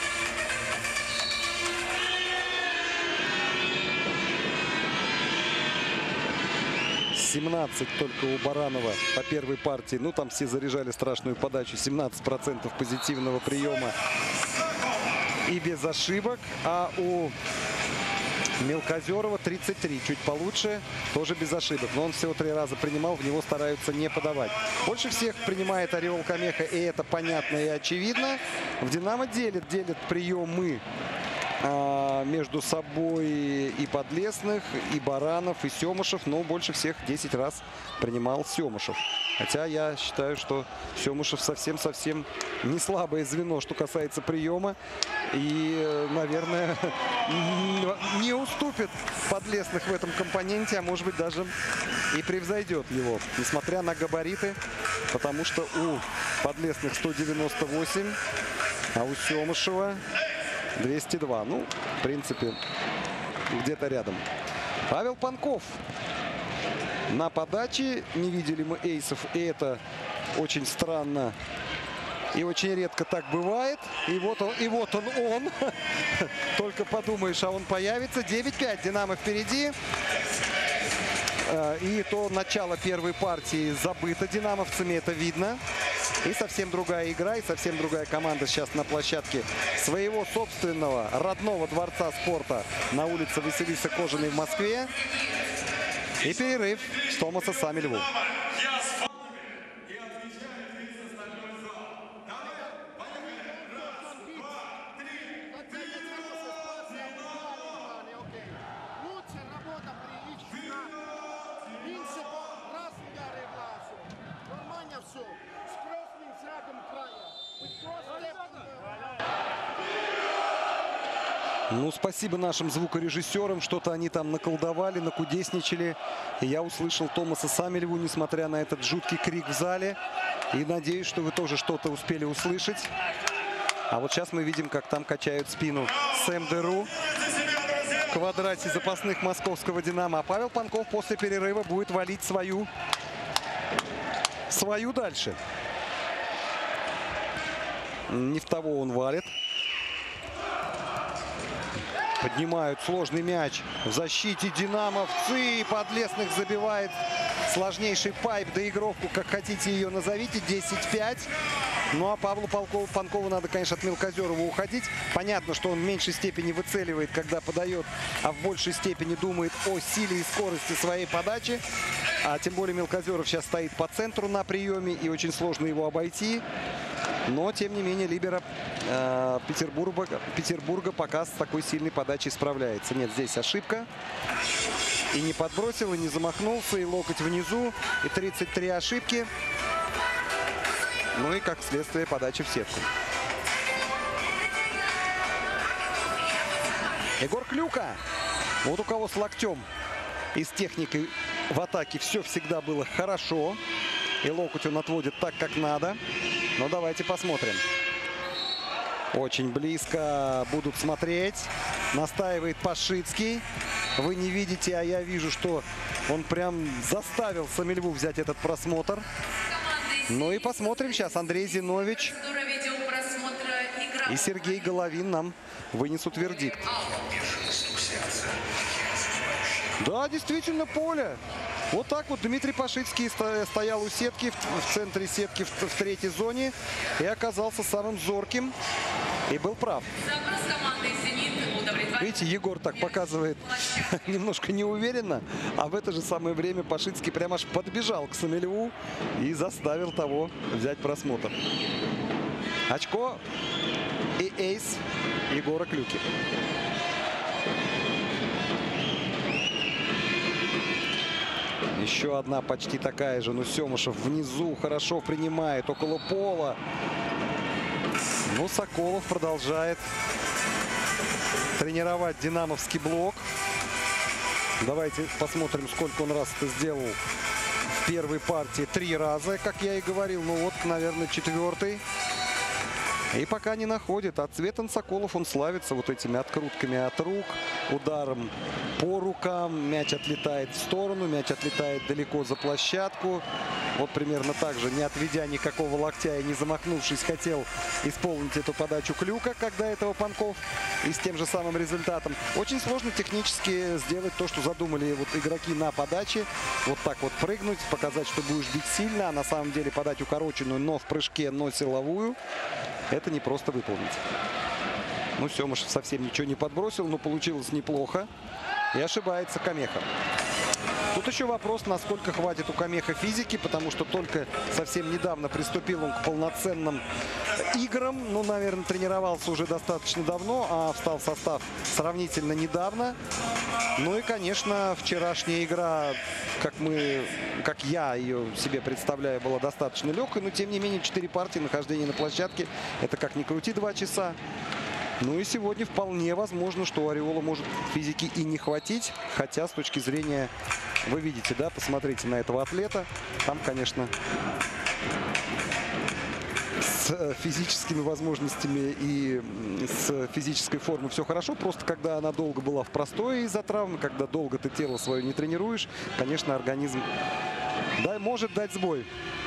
«17» только у Баранова по первой партии. Ну, там все заряжали страшную подачу. 17% позитивного приема и без ошибок. А у Мелкозерова 33. Чуть получше, тоже без ошибок. Но он всего 3 раза принимал, в него стараются не подавать. Больше всех принимает Орел Камеха, и это понятно и очевидно. В «Динамо» делят приемы между собой и Подлесных, и Баранов, и Семышев. Но больше всех 10 раз принимал Семышев. Хотя я считаю, что Семышев совсем-совсем не слабое звено, что касается приема. И, наверное, не уступит Подлесных в этом компоненте, а может быть даже и превзойдет его, несмотря на габариты. Потому что у Подлесных 198, а у Семышева 202. Ну, в принципе, где-то рядом. Павел Панков на подаче. Не видели мы эйсов, и это очень странно. И очень редко так бывает. И вот он. Только подумаешь, а он появится. 9-5. «Динамо» впереди. И то начало первой партии забыто динамовцами, это видно. И совсем другая игра, и совсем другая команда сейчас на площадке своего собственного родного дворца спорта на улице Василисы Кожаной в Москве. И перерыв с Томаса Самильву. Ну, спасибо нашим звукорежиссерам. Что-то они там наколдовали, накудесничали. И я услышал Томаса Самильву, несмотря на этот жуткий крик в зале. И надеюсь, что вы тоже что-то успели услышать. А вот сейчас мы видим, как там качают спину Сэм Деру в квадрате запасных московского «Динамо». А Павел Панков после перерыва будет валить свою дальше. Не в того он валит. Поднимают сложный мяч в защите динамовцы. Подлесных забивает сложнейший пайп-доигровку, как хотите ее назовите. 10-5. Ну а Павлу Панкову надо, конечно, от Мелкозерова уходить. Понятно, что он в меньшей степени выцеливает, когда подает, а в большей степени думает о силе и скорости своей подачи. А тем более Мелкозеров сейчас стоит по центру на приеме, и очень сложно его обойти. Но, тем не менее, либеро Петербурга пока с такой сильной подачей справляется. Нет, здесь ошибка. И не подбросил, и не замахнулся, и локоть внизу, и 33 ошибки. Ну и, как следствие, подача в сетку. Егор Клюка. Вот у кого с локтем и с техникой в атаке все всегда было хорошо. И локоть он отводит так, как надо. Но давайте посмотрим. Очень близко будут смотреть. Настаивает Пашицкий. Вы не видите, а я вижу, что он прям заставил Самильву взять этот просмотр. Ну и посмотрим сейчас. Андрей Зинович и Сергей Головин нам вынесут вердикт. Да, действительно, поле. Вот так вот Дмитрий Пашицкий стоял у сетки, в центре сетки, в третьей зоне. И оказался самым зорким. И был прав. Видите, Егор так показывает немножко неуверенно. А в это же самое время Пашицкий прямо аж подбежал к Самильву и заставил того взять просмотр. Очко и эйс Егора Клюки. Еще одна почти такая же. Но Семушев внизу хорошо принимает, около пола. Но Соколов продолжает тренировать динамовский блок. Давайте посмотрим, сколько он раз это сделал в первой партии. 3 раза, как я и говорил. Ну вот, наверное, 4-й. И пока не находит. А Цветан Соколов, он славится вот этими открутками от рук, ударом по рукам. Мяч отлетает в сторону, мяч отлетает далеко за площадку. Вот примерно так же, не отведя никакого локтя и не замахнувшись, хотел исполнить эту подачу Клюка, как до этого Панков, и с тем же самым результатом. Очень сложно технически сделать то, что задумали вот игроки на подаче. Вот так вот прыгнуть, показать, что будешь бить сильно, а на самом деле подать укороченную, но в прыжке, но силовую. Это не просто выполнить. Ну, Семушев совсем ничего не подбросил, но получилось неплохо. И ошибается Камеха. Тут еще вопрос, насколько хватит у Камеха физики, потому что только совсем недавно приступил он к полноценным играм. Ну, наверное, тренировался уже достаточно давно, а встал в состав сравнительно недавно. Ну и, конечно, вчерашняя игра, как я ее себе представляю, была достаточно легкой. Но, тем не менее, 4 партии нахождения на площадке. Это как ни крути 2 часа. Ну и сегодня вполне возможно, что у Ореола может физики и не хватить. Хотя, с точки зрения, вы видите, да, посмотрите на этого атлета. Там, конечно, с физическими возможностями и с физической формой все хорошо. Просто когда она долго была в простое из-за травмы, когда долго ты тело свое не тренируешь, конечно, организм может дать сбой.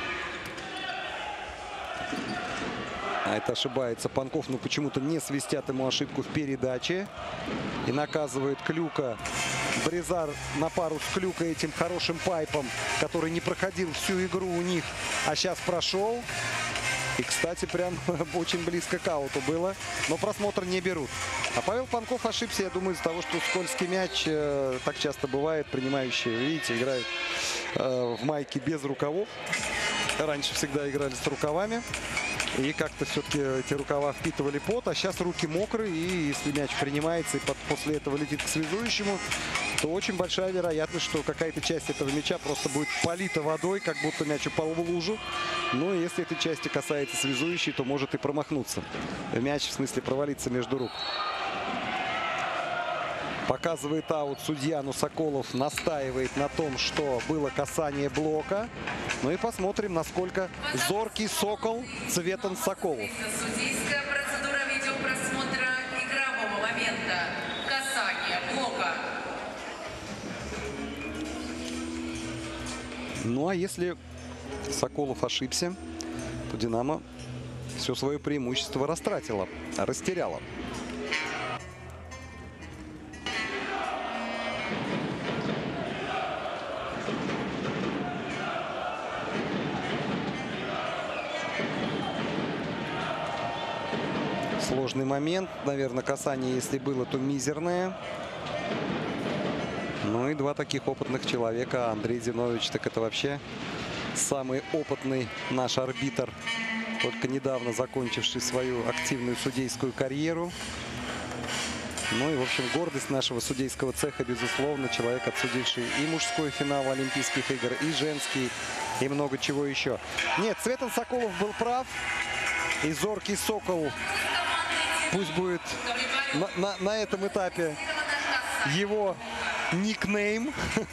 А это ошибается Панков, но почему-то не свистят ему ошибку в передаче. И наказывает Клюка. Бризар на пару с Клюка этим хорошим пайпом, который не проходил всю игру у них, а сейчас прошел. И, кстати, прям очень близко к ауту было. Но просмотр не берут. А Павел Панков ошибся, я думаю, из-за того, что скользкий мяч, так часто бывает, принимающие, видите, играют в майке без рукавов. Раньше всегда играли с рукавами. И как-то все-таки эти рукава впитывали пот, а сейчас руки мокрые, и если мяч принимается и после этого летит к связующему, то очень большая вероятность, что какая-то часть этого мяча просто будет полита водой, как будто мяч упал в лужу. Но если этой части касается связующей, то может и промахнуться. Мяч, в смысле, провалиться между рук. Показывает аут судья, но Соколов настаивает на том, что было касание блока. Ну и посмотрим, насколько зоркий сокол Цветан Соколов. Судейская процедура видеопросмотра игрового момента. Касание блока. Ну а если Соколов ошибся, то Динамо все свое преимущество растеряло. Сложный момент. Наверное, касание, если было, то мизерное. Ну и 2 таких опытных человека. Андрей Зинович, так это вообще самый опытный наш арбитр, только недавно закончивший свою активную судейскую карьеру. Ну и, в общем, гордость нашего судейского цеха, безусловно, человек, отсудивший и мужской финал Олимпийских игр, и женский, и много чего еще. Нет, Цветан Соколов был прав. И зоркий сокол, пусть будет на этом этапе его никнейм.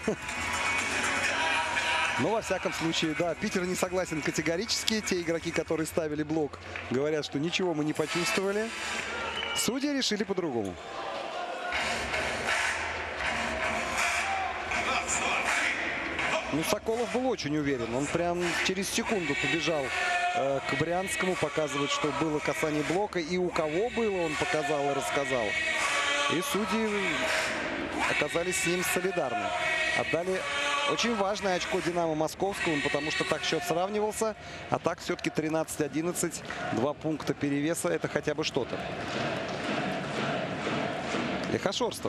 Но, во всяком случае, да, Питер не согласен категорически. Те игроки, которые ставили блок, говорят, что ничего мы не почувствовали. Судьи решили по-другому. Ну, Соколов был очень уверен. Он прям через секунду побежал к Брянскому, показывать, что было касание блока. И у кого было, он показал и рассказал. И судьи оказались с ним солидарны. Отдали очень важное очко «Динамо» Московскому, потому что так счет сравнивался. А так все-таки 13-11. 2 пункта перевеса. Это хотя бы что-то. Лихошорстов.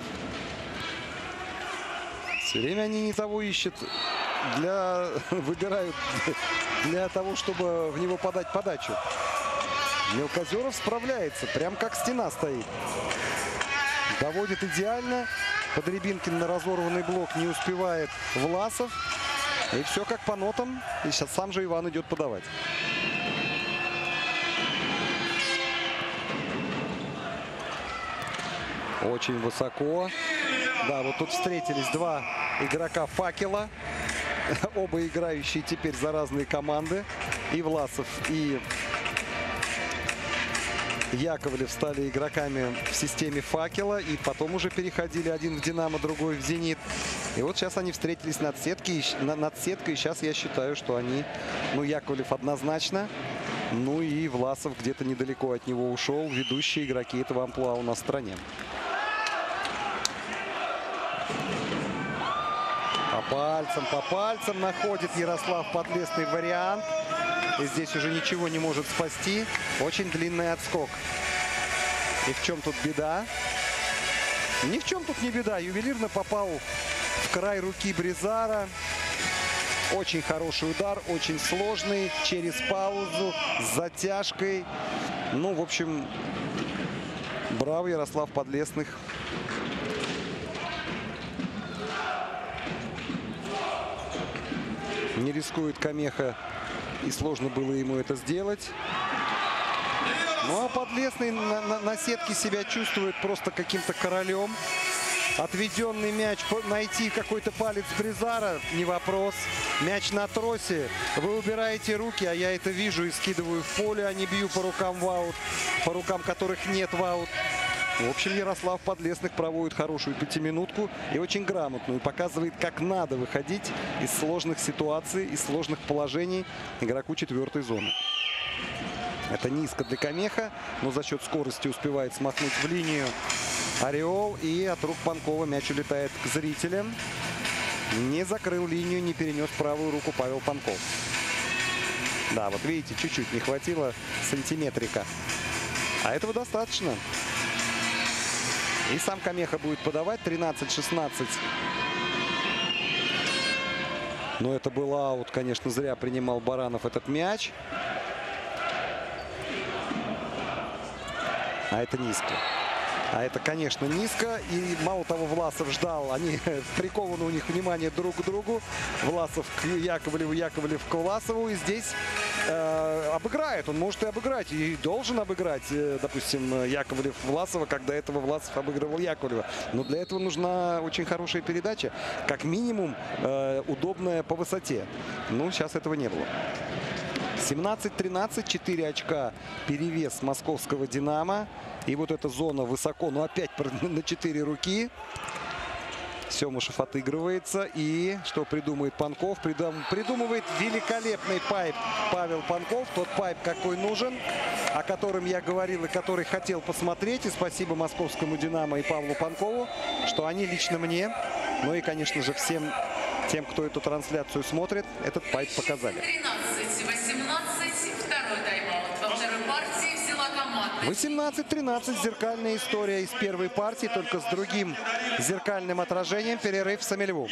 Все время они не того ищут. Выбирают для того, чтобы в него подать подачу. Мелкозеров справляется. Прям как стена стоит. Доводит идеально. Подребинкин на разорванный блок не успевает Власов. И все как по нотам. И сейчас сам же Иван идет подавать. Очень высоко. Да, вот тут встретились два игрока «Факела». Оба играющие теперь за разные команды. И Власов, и Яковлев стали игроками в системе «Факела». И потом уже переходили, один в «Динамо», другой в «Зенит». И вот сейчас они встретились над сеткой. И сейчас я считаю, что они... Ну, Яковлев однозначно. Ну и Власов где-то недалеко от него ушел. Ведущие игроки этого амплуа у нас в стране. По пальцам находит Ярослав Подлесный вариант. И здесь уже ничего не может спасти. Очень длинный отскок. И в чем тут беда? Ни в чем тут не беда. Ювелирно попал в край руки Бризара. Очень хороший удар, очень сложный. Через паузу, с затяжкой. Ну, в общем, браво, Ярослав Подлесных. Не рискует Камеха, и сложно было ему это сделать. Ну а Подлесный на сетке себя чувствует просто каким-то королем. Отведенный мяч, найти какой-то палец Бризара, не вопрос. Мяч на тросе, вы убираете руки, а я это вижу и скидываю в поле, а не бью по рукам в аут, по рукам которых нет в аут. В общем, Ярослав Подлесных проводит хорошую пятиминутку и очень грамотную. Показывает, как надо выходить из сложных ситуаций, из сложных положений игроку четвертой зоны. Это низко для Камеха, но за счет скорости успевает смахнуть в линию Ореол. И от рук Панкова мяч улетает к зрителям. Не закрыл линию, не перенес правую руку Павел Панков. Да, вот видите, чуть-чуть не хватило сантиметрика. А этого достаточно. И сам Камеха будет подавать. 13-16. Но это был аут. Конечно, зря принимал Баранов этот мяч. А это низко. А это, конечно, низко. И мало того, Власов ждал. Они прикованы у них внимание друг к другу. Власов к Яковлеву, Яковлев к Власову. И здесь обыграет. Он может и обыграть. И должен обыграть, допустим, Яковлев Власова, когда этого Власов обыгрывал Яковлева. Но для этого нужна очень хорошая передача. Как минимум, удобная по высоте. Ну, сейчас этого не было. 17-13, 4 очка перевес московского «Динамо». И вот эта зона высоко, но опять на 4 руки. Семушев отыгрывается. И что придумает Панков? Придумывает великолепный пайп Павел Панков. Тот пайп, какой нужен, о котором я говорил и который хотел посмотреть. И спасибо московскому «Динамо» и Павлу Панкову, что они лично мне, ну и, конечно же, всем тем, кто эту трансляцию смотрит, этот пайп показали. 18-13. Зеркальная история из первой партии, только с другим зеркальным отражением. Перерыв в Самильву.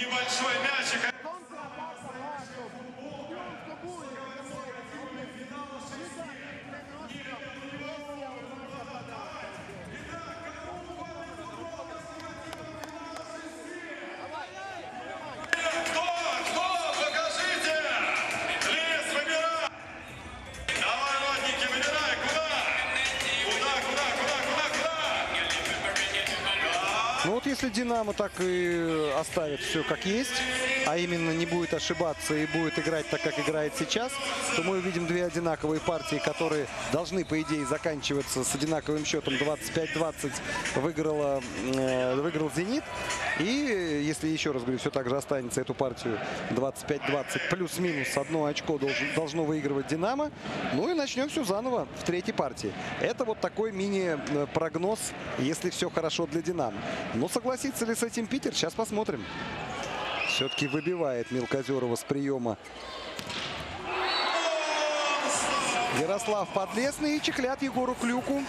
Ну вот если «Динамо» так и оставит все как есть, а именно не будет ошибаться и будет играть так, как играет сейчас, то мы увидим две одинаковые партии, которые должны, по идее, заканчиваться с одинаковым счетом 25-20. Выиграл «Зенит». И если, еще раз говорю, все так же останется эту партию 25-20, плюс-минус одно очко должно выигрывать «Динамо». Ну и начнем все заново в третьей партии. Это вот такой мини-прогноз, если все хорошо для «Динамо». Но согласится ли с этим Питер? Сейчас посмотрим. Все-таки выбивает Мелкозерова с приема Ярослав Подлесный и чехлят Егору Клюку.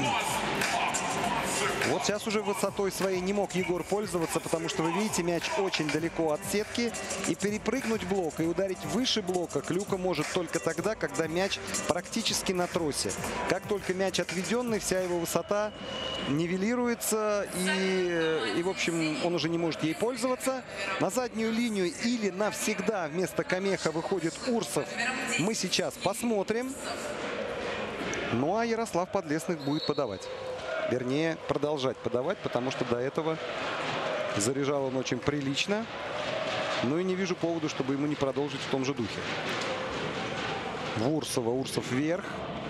Вот сейчас уже высотой своей не мог Егор пользоваться, потому что, вы видите, мяч очень далеко от сетки. И перепрыгнуть блок и ударить выше блока Клюка может только тогда, когда мяч практически на тросе. Как только мяч отведенный, вся его высота нивелируется. И в общем, он уже не может ей пользоваться. На заднюю линию или навсегда вместо Камеха выходит Урсов. Мы сейчас посмотрим. Ну а Ярослав Подлесных будет подавать. Вернее, продолжать подавать, потому что до этого заряжал он очень прилично. Ну и не вижу повода, чтобы ему не продолжить в том же духе. Урсова, Урсов вверх.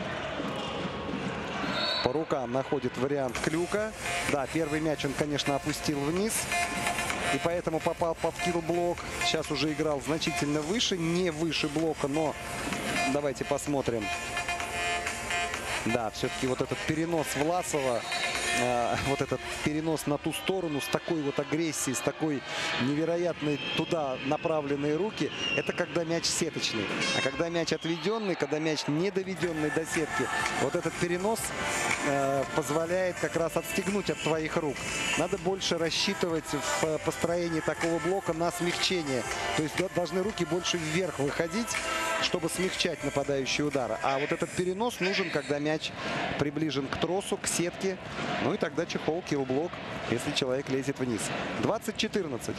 По рукам находит вариант Клюка. Да, первый мяч он, конечно, опустил вниз. И поэтому попал под килл-блок. Сейчас уже играл значительно выше. Не выше блока, но давайте посмотрим. Да, все-таки вот этот перенос Власова, вот этот перенос на ту сторону с такой вот агрессией, с такой невероятной туда направленные руки, это когда мяч сеточный. А когда мяч отведенный, когда мяч не доведенный до сетки, вот этот перенос позволяет как раз отстегнуть от твоих рук. Надо больше рассчитывать в построении такого блока на смягчение. То есть должны руки больше вверх выходить, чтобы смягчать нападающий удар. А вот этот перенос нужен, когда мяч приближен к тросу, к сетке. Ну и тогда чехол, килл-блок, если человек лезет вниз. 20-14.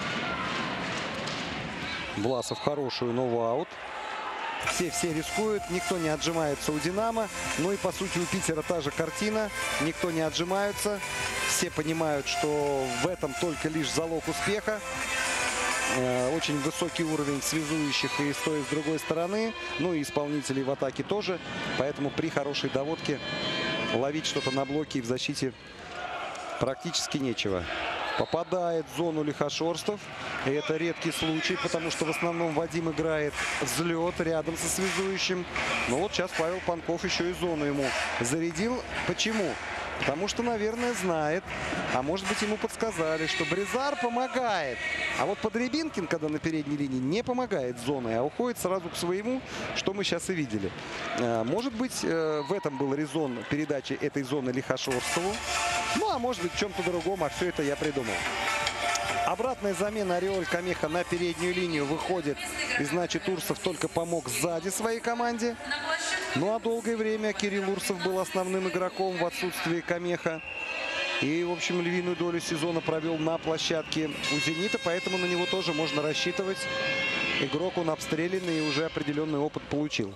Власов хорошую, новый-аут. Все рискуют, никто не отжимается у «Динамо». Ну и по сути у Питера та же картина. Никто не отжимается. Все понимают, что в этом только лишь залог успеха. Очень высокий уровень связующих и с той, и с другой стороны. Ну и исполнителей в атаке тоже. Поэтому при хорошей доводке ловить что-то на блоке и в защите практически нечего. Попадает в зону Лихошорстов. И это редкий случай, потому что в основном Вадим играет взлет рядом со связующим. Но вот сейчас Павел Панков еще и зону ему зарядил. Почему? Потому что, наверное, знает, а может быть, ему подсказали, что Бризар помогает. А вот Подребинкин, когда на передней линии, не помогает зоной, а уходит сразу к своему, что мы сейчас и видели. Может быть, в этом был резон передачи этой зоны Лихошорстову. Ну, а может быть, в чем-то другом, а все это я придумал. Обратная замена Ореоль Камеха на переднюю линию выходит. И значит, Урсов только помог сзади своей команде. Ну а долгое время Кирилл Урсов был основным игроком в отсутствии Камеха. И, в общем, львиную долю сезона провел на площадке у «Зенита». Поэтому на него тоже можно рассчитывать. Игрок он обстрелянный и уже определенный опыт получил.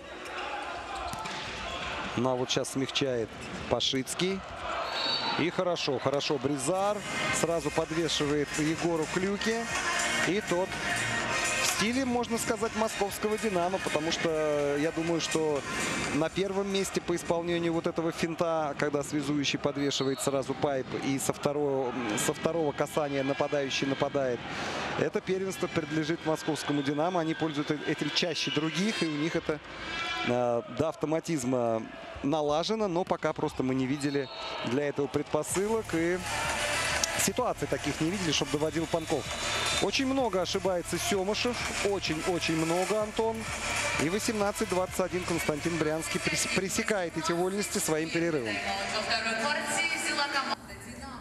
Ну а вот сейчас смягчает Пашицкий. И хорошо Бризар сразу подвешивает Егору Клюке. И тот в стиле, можно сказать, московского «Динамо». Потому что я думаю, что на первом месте по исполнению вот этого финта, когда связующий подвешивает сразу пайп и со второго касания нападающий нападает, это первенство принадлежит московскому «Динамо». Они пользуются этим чаще других, и у них это до автоматизма налажено, но пока просто мы не видели для этого предпосылок и ситуаций таких не видели, чтобы доводил Панков. Очень много ошибается Семышев, очень много, Антон. И 18-21 Константин Брянский пресекает эти вольности своим перерывом. Во второй партии взяла команда «Динамо».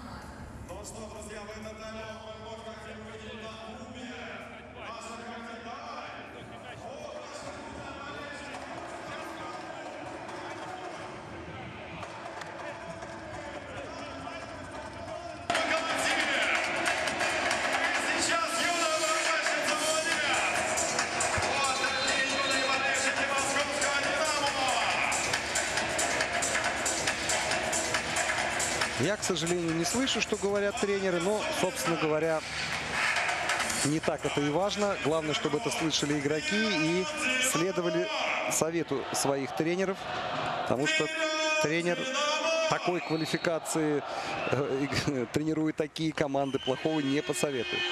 Я, к сожалению, не слышу, что говорят тренеры, но, собственно говоря, не так это и важно. Главное, чтобы это слышали игроки и следовали совету своих тренеров, потому что тренер такой квалификации тренирует такие команды, плохого не посоветует.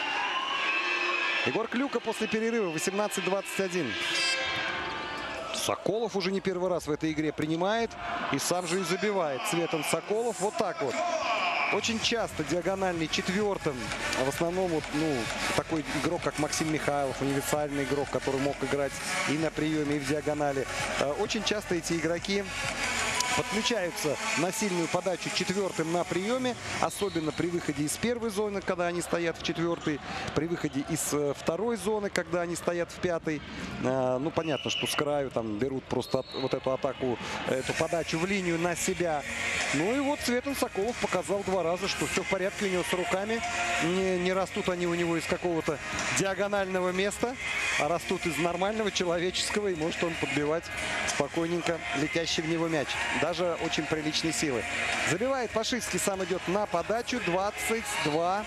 Егор Клюка после перерыва 18-21. Соколов уже не первый раз в этой игре принимает и сам же и забивает. Цветан Соколов вот так вот. Очень часто диагональный четвертым, в основном вот, такой игрок, как Максим Михайлов, универсальный игрок, который мог играть и на приеме, и в диагонали. Очень часто эти игроки подключаются на сильную подачу четвертым на приеме, особенно при выходе из первой зоны, когда они стоят в четвертой, при выходе из второй зоны, когда они стоят в пятой. Ну, понятно, что с краю там берут просто вот эту атаку, эту подачу в линию на себя. Ну и вот Цветан Соколов показал 2 раза, что все в порядке у него с руками. Не растут они у него из какого-то диагонального места, а растут из нормального, человеческого, и может он подбивать спокойненько летящий в него мяч. Даже очень приличной силы. Забивает Пашинский, сам идет на подачу. 22-19.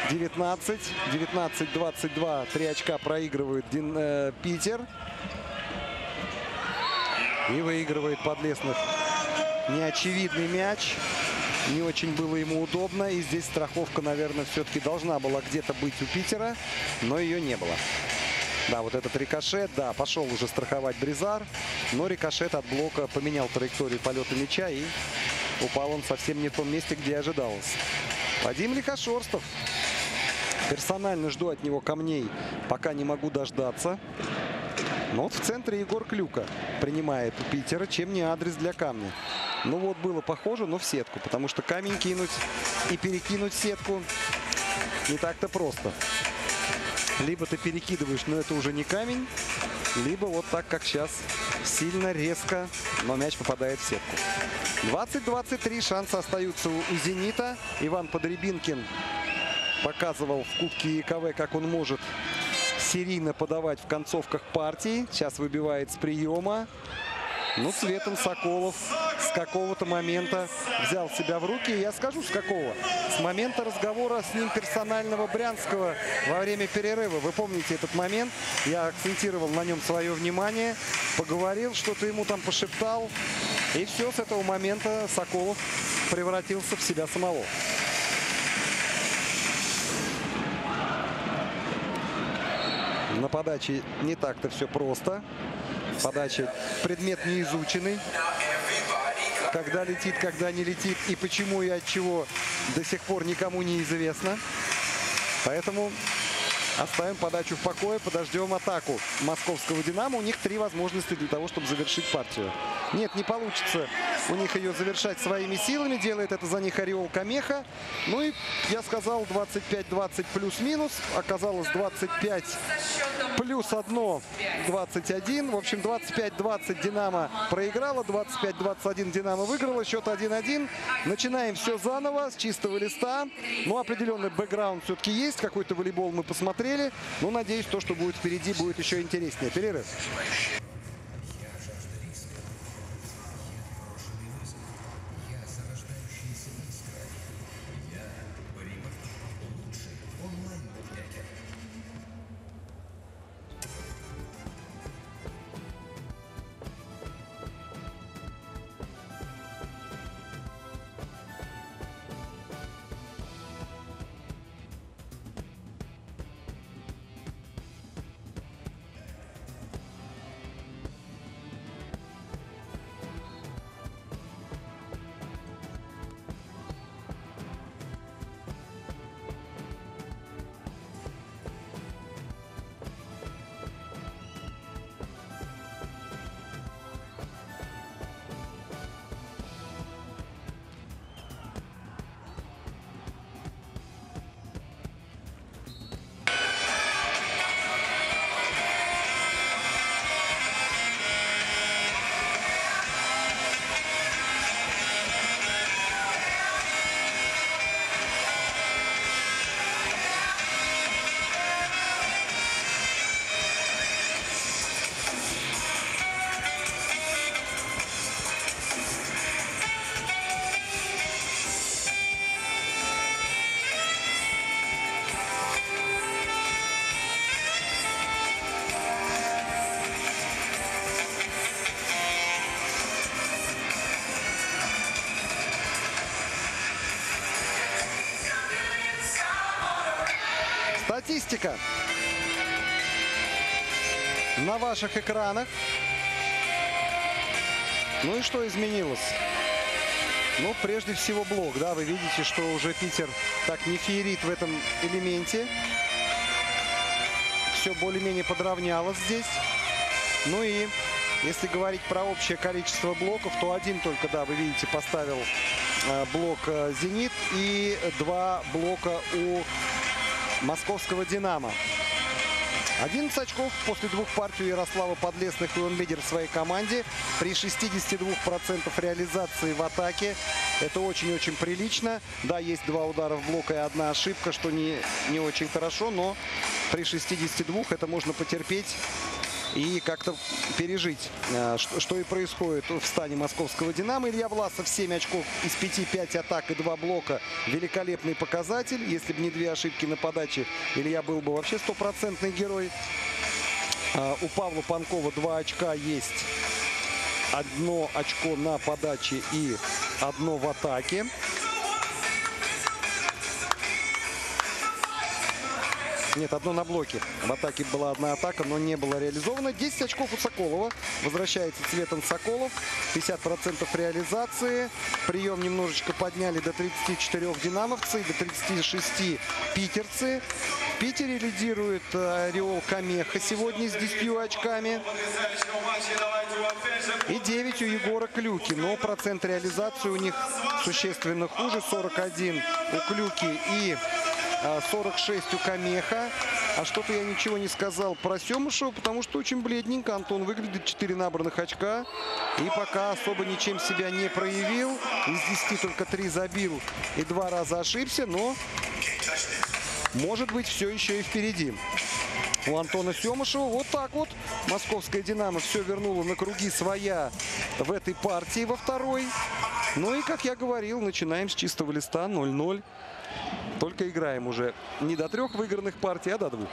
19-22. 3 очка проигрывает Питер. И выигрывает Подлесных неочевидный мяч. Не очень было ему удобно. И здесь страховка, наверное, все-таки должна была где-то быть у Питера. Но ее не было. Да, вот этот рикошет, да, пошел уже страховать Бризар, но рикошет от блока поменял траекторию полета мяча и упал он совсем не в том месте, где ожидалось. Вадим Лихошерстов. Персонально жду от него камней, пока не могу дождаться. Но вот в центре Егор Клюка принимает у Питера, чем не адрес для камня. Ну вот было похоже, но в сетку, потому что камень кинуть и перекинуть сетку не так-то просто. Либо ты перекидываешь, но это уже не камень, либо вот так, как сейчас, сильно, резко, но мяч попадает в сетку. 20-23, шансы остаются у «Зенита». Иван Подребинкин показывал в Кубке ЕКВ, как он может серийно подавать в концовках партии. Сейчас выбивает с приема. Ну, Цветан Соколов с какого-то момента взял себя в руки. Я скажу, с какого. С момента разговора с ним персонального Брянского во время перерыва. Вы помните этот момент? Я акцентировал на нем свое внимание. Поговорил, что-то ему там пошептал. И все, с этого момента Соколов превратился в себя самого. На подаче не так-то все просто. Подача предмет не изученный. Когда летит, когда не летит. И почему и от чего до сих пор никому не известно. Поэтому оставим подачу в покое. Подождем атаку московского «Динамо». У них 3 возможности для того, чтобы завершить партию. Нет, не получится у них ее завершать своими силами. Делает это за них Ореол Камеха. Ну и я сказал 25-20 плюс-минус. Оказалось 25 плюс 1, 21. В общем, 25-20 «Динамо» проиграла. 25-21 «Динамо» выиграла. Счет 1-1. Начинаем все заново, с чистого листа. Ну, определенный бэкграунд все-таки есть. Какой-то волейбол мы посмотрели. Но надеюсь, то, что будет впереди, будет еще интереснее. Перерыв. Статистика на ваших экранах. Ну и что изменилось? Ну, прежде всего блок, да, вы видите, что уже Питер так не феерит в этом элементе. Все более-менее подравнялось здесь. Ну и если говорить про общее количество блоков, то один только, да, вы видите, поставил блок «Зенит» и 2 блока у московского «Динамо». 11 очков после 2 партий Ярослава Подлесных, и он лидер в своей команде. При 62% реализации в атаке. Это очень-очень прилично. Да, есть 2 удара в блок и 1 ошибка, что не очень хорошо, но при 62 это можно потерпеть и как-то пережить, что и происходит в стане московского «Динамо». Илья Власов 7 очков из 5, 5 атак и 2 блока. Великолепный показатель. Если бы не 2 ошибки на подаче, Илья был бы вообще стопроцентный герой. У Павла Панкова 2 очка есть. 1 очко на подаче и 1 в атаке. Нет, 1 на блоке. В атаке была 1 атака, но не была реализована. 10 очков у Соколова. Возвращается Цветан Соколов. 50% реализации. Прием немножечко подняли до 34 динамовцы, до 36 питерцы. В Питере лидирует Ореол Камеха сегодня с 10 очками. И 9 у Егора Клюки. Но процент реализации у них существенно хуже. 41 у Клюки и 46 у Камеха. А что-то я ничего не сказал про Семушева, потому что очень бледненько Антон выглядит. 4 набранных очка. И пока особо ничем себя не проявил. Из 10 только 3 забил и 2 раза ошибся. Но может быть все еще и впереди у Антона Семушева. Вот так вот московская «Динамо» все вернула на круги своя в этой партии во второй. Ну и, как я говорил, начинаем с чистого листа. 0-0. Только играем уже не до 3 выигранных партий, а до 2.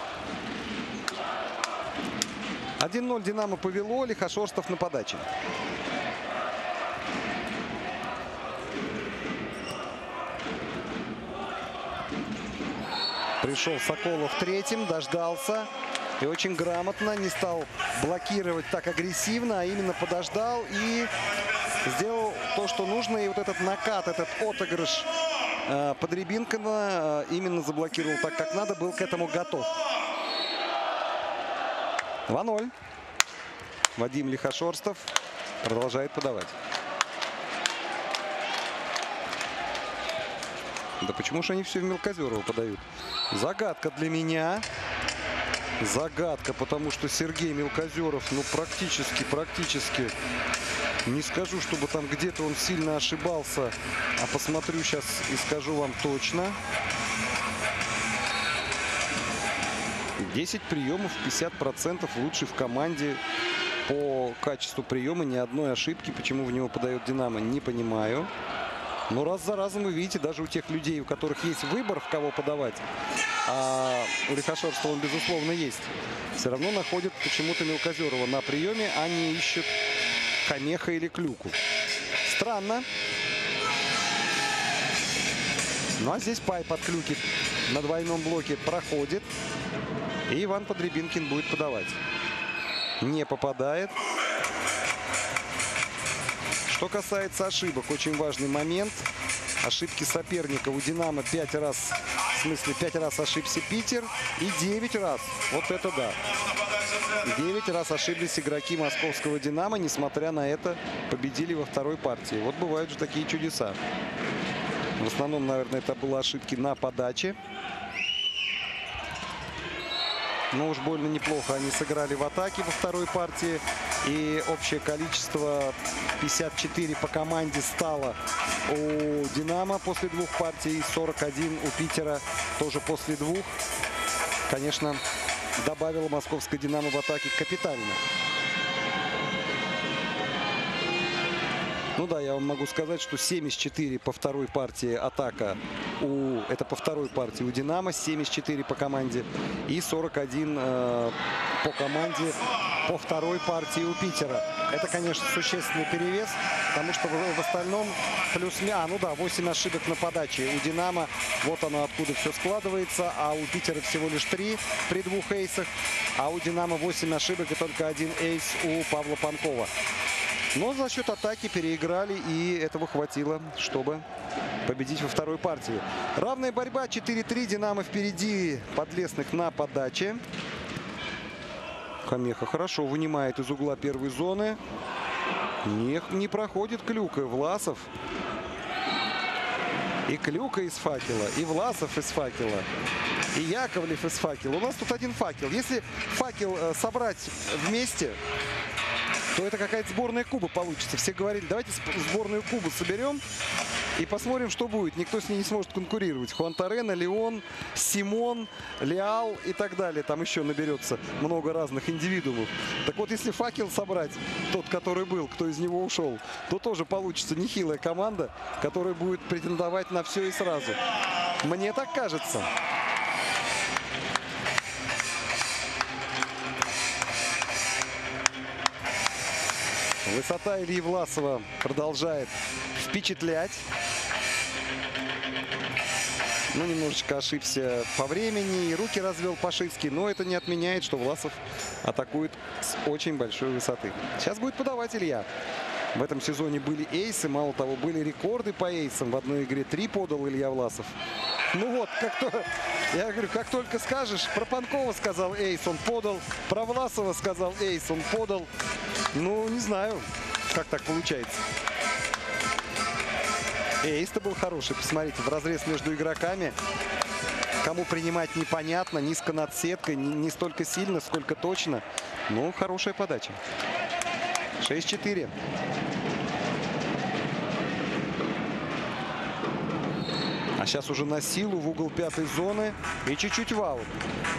1-0 «Динамо» повело. Лихошорстов на подаче. Пришел Соколов третьим, дождался. И очень грамотно, не стал блокировать так агрессивно, а именно подождал и сделал то, что нужно. И вот этот накат, этот отыгрыш Подребинкина именно заблокировал так, как надо, был к этому готов. 2-0. Вадим Лихошорстов продолжает подавать. Да почему же они все в Мелкозерова подают? Загадка для меня. Загадка, потому что Сергей Мелкозеров, ну, практически, не скажу, чтобы там где-то он сильно ошибался, а посмотрю сейчас и скажу вам точно. 10 приемов, 50% лучший в команде по качеству приема, ни одной ошибки. Почему в него подает «Динамо», не понимаю. Но раз за разом вы видите, даже у тех людей, у которых есть выбор, в кого подавать, а у Лихошорстова он, безусловно, есть, все равно находят почему-то Мелкозерова на приеме, а не ищут Камеха или Клюку. Странно. Ну а здесь пайп от Клюки на двойном блоке проходит. И Иван Подребинкин будет подавать. Не попадает. Что касается ошибок, очень важный момент. Ошибки соперника у «Динамо» 5 раз, в смысле 5 раз ошибся Питер и 9 раз. Вот это да. 9 раз ошиблись игроки московского «Динамо», несмотря на это победили во второй партии. Вот бывают же такие чудеса. В основном, наверное, это были ошибки на подаче. Но уж больно неплохо они сыграли в атаке во второй партии. И общее количество 54 по команде стало у «Динамо» после 2 партий. 41 у Питера тоже после 2. Конечно, добавила московская «Динамо» в атаке капитально. Ну да, я вам могу сказать, что 74 по второй партии атака это по второй партии у Динамо, 74 по команде и 41 по команде по второй партии у Питера. Это, конечно, существенный перевес, потому что в остальном ну да, 8 ошибок на подаче у Динамо. Вот оно откуда все складывается. А у Питера всего лишь 3 при 2 эйсах. А у Динамо 8 ошибок и только 1 эйс у Павла Панкова. Но за счет атаки переиграли, и этого хватило, чтобы победить во второй партии. Равная борьба 4-3. Динамо впереди Подлесных на подаче. Камеха хорошо вынимает из угла первой зоны. Не проходит Клюка. Власов. И Клюка из факела, и Власов из факела, и Яковлев из факела. У нас тут один факел. Если факел собрать вместе, то это какая-то сборная Кубы получится. Все говорили, давайте сборную Кубы соберем и посмотрим, что будет. Никто с ней не сможет конкурировать. Хуантарена, Леон, Симон, Леал и так далее. Там еще наберется много разных индивидуумов. Так вот, если факел собрать, тот, который был, кто из него ушел, то тоже получится нехилая команда, которая будет претендовать на все и сразу. Мне так кажется. Высота Ильи Власова продолжает впечатлять. Ну, немножечко ошибся по времени, и руки развел Пашицкий, но это не отменяет, что Власов атакует с очень большой высоты. Сейчас будет подавать Илья. В этом сезоне были эйсы, мало того, были рекорды по эйсам. В одной игре 3 подал Илья Власов. Ну вот, я говорю, как только скажешь, про Панкова сказал эйс, он подал, про Власова сказал эйс, он подал. Ну, не знаю, как так получается. Эйс-то был хороший, посмотрите, в разрез между игроками. Кому принимать непонятно, низко над сеткой, не столько сильно, сколько точно. Но хорошая подача. 6-4. А сейчас уже на силу в угол 5-й зоны и чуть-чуть в аут.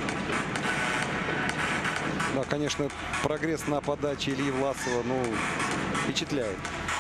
Да, конечно, прогресс на подаче Ильи Власова, ну, впечатляет.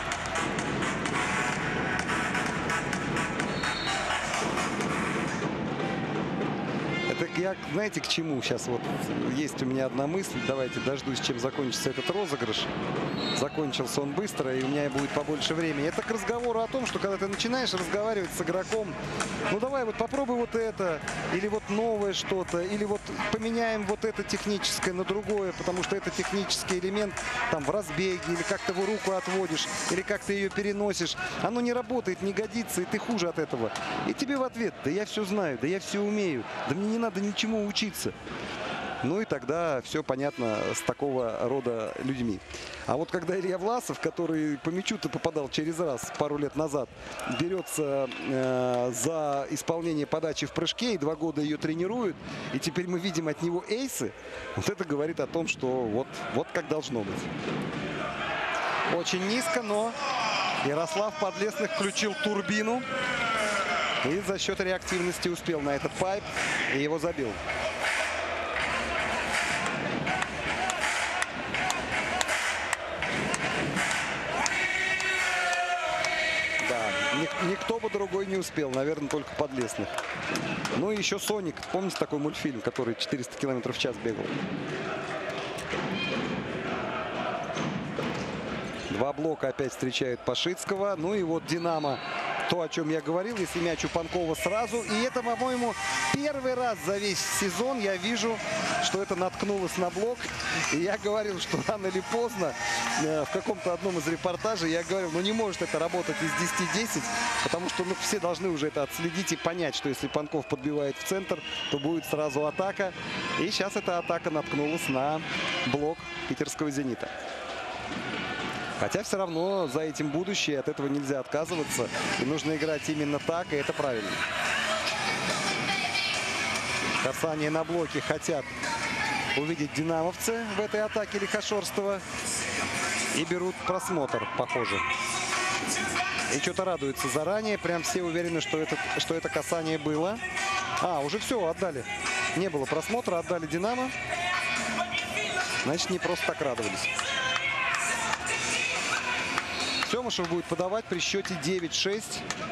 Я, знаете, к чему сейчас вот есть у меня одна мысль. Давайте дождусь, чем закончится этот розыгрыш. Закончился он быстро, и у меня будет побольше времени. Это к разговору о том, что когда ты начинаешь разговаривать с игроком, ну давай вот попробуй вот это, или вот новое что-то, или вот поменяем вот это техническое на другое, потому что это технический элемент там в разбеге, или как ты его руку отводишь, или как ты ее переносишь. Оно не работает, не годится, и ты хуже от этого. И тебе в ответ: да я все знаю, да я все умею, да мне не надо ничему учиться. Ну и тогда все понятно с такого рода людьми. А вот когда Илья Власов, который по мячу-то попадал через раз пару лет назад, берется за исполнение подачи в прыжке и 2 года ее тренирует, и теперь мы видим от него эйсы, вот это говорит о том, что вот как должно быть. Очень низко, но Ярослав Подлесных включил турбину и за счет реактивности успел на этот пайп и его забил. Никто бы другой не успел, наверное, только Подлесных. Ну и еще Соник. Помните такой мультфильм, который 400 км в час бегал? 2 блока опять встречают Пашицкого. Ну и вот Динамо. То, о чем я говорил, если мяч у Панкова сразу. И это, по-моему, первый раз за весь сезон я вижу, что это наткнулось на блок. И я говорил, что рано или поздно в каком-то одном из репортажей я говорил, ну не может это работать из 10-10, потому что ну, все должны уже это отследить и понять, что если Панков подбивает в центр, то будет сразу атака. И сейчас эта атака наткнулась на блок питерского «Зенита». Хотя все равно за этим будущее, от этого нельзя отказываться. И нужно играть именно так, и это правильно. Касание на блоке хотят увидеть динамовцы в этой атаке Лихошорстова. И берут просмотр, похоже. И что-то радуются заранее. Прям все уверены, что это касание было. А, уже все, отдали. Не было просмотра, отдали Динамо. Значит, не просто так радовались. Семышев будет подавать при счете 9-6.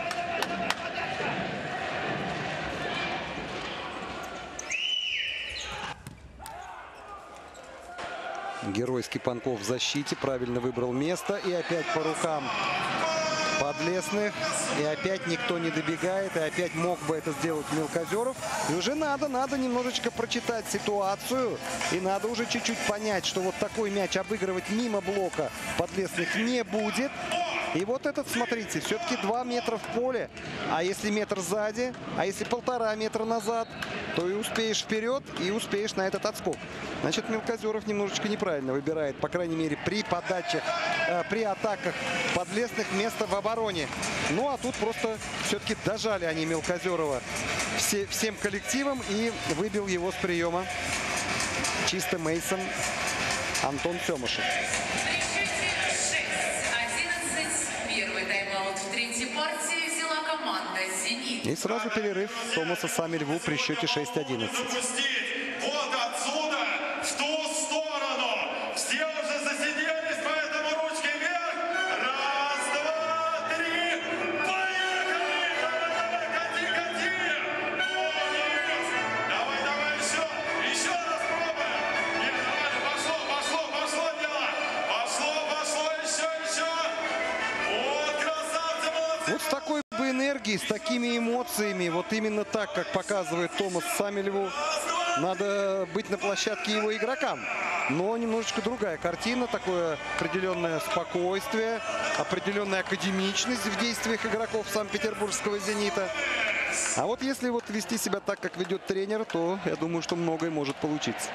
Геройский Панков в защите. Правильно выбрал место. И опять по рукам Подлесных. И опять никто не добегает. И опять мог бы это сделать Мелкозеров. И уже надо немножечко прочитать ситуацию. И надо уже чуть-чуть понять, что вот такой мяч обыгрывать мимо блока Подлесных не будет. И вот этот, смотрите, все-таки 2 метра в поле. А если метр сзади, а если 1,5 метра назад, то и успеешь вперед, и успеешь на этот отскок. Значит, Мелкозеров немножечко неправильно выбирает, по крайней мере, при подачах, при атаках Подлесных место в обороне. Ну, а тут просто все-таки дожали они Мелкозерова всем коллективом и выбил его с приема чисто Мейсон Антон Семышев. И сразу перерыв Томаса Самельву при счете 6-11. Вот отсюда, в ту сторону. Все уже засиделись, поэтому ручки вверх. Раз, два, три. Поехали! Давай, кати! Молодец! Давай, еще раз пробуем. Нет, давай, пошло дело. Пошло, еще. Вот, красавцы, молодцы. Вот с такой энергией, с такими эмоциями, вот именно так, как показывает Томас Самельву, надо быть на площадке его игрокам. Но немножечко другая картина, такое определенное спокойствие, определенная академичность в действиях игроков Санкт-Петербургского «Зенита». А вот если вот вести себя так, как ведет тренер, то я думаю, что многое может получиться.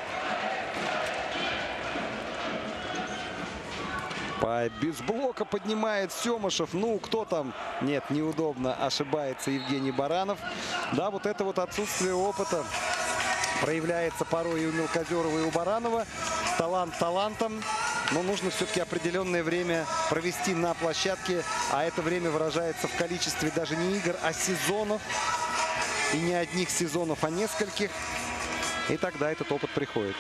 Без блока поднимает Семышев. Ну, кто там? Нет, неудобно. Ошибается Евгений Баранов. Да, вот это вот отсутствие опыта проявляется порой и у Мелкозерова, и у Баранова. Талант талантом. Но нужно все-таки определенное время провести на площадке. А это время выражается в количестве даже не игр, а сезонов. И не одних сезонов, а нескольких. И тогда этот опыт приходит.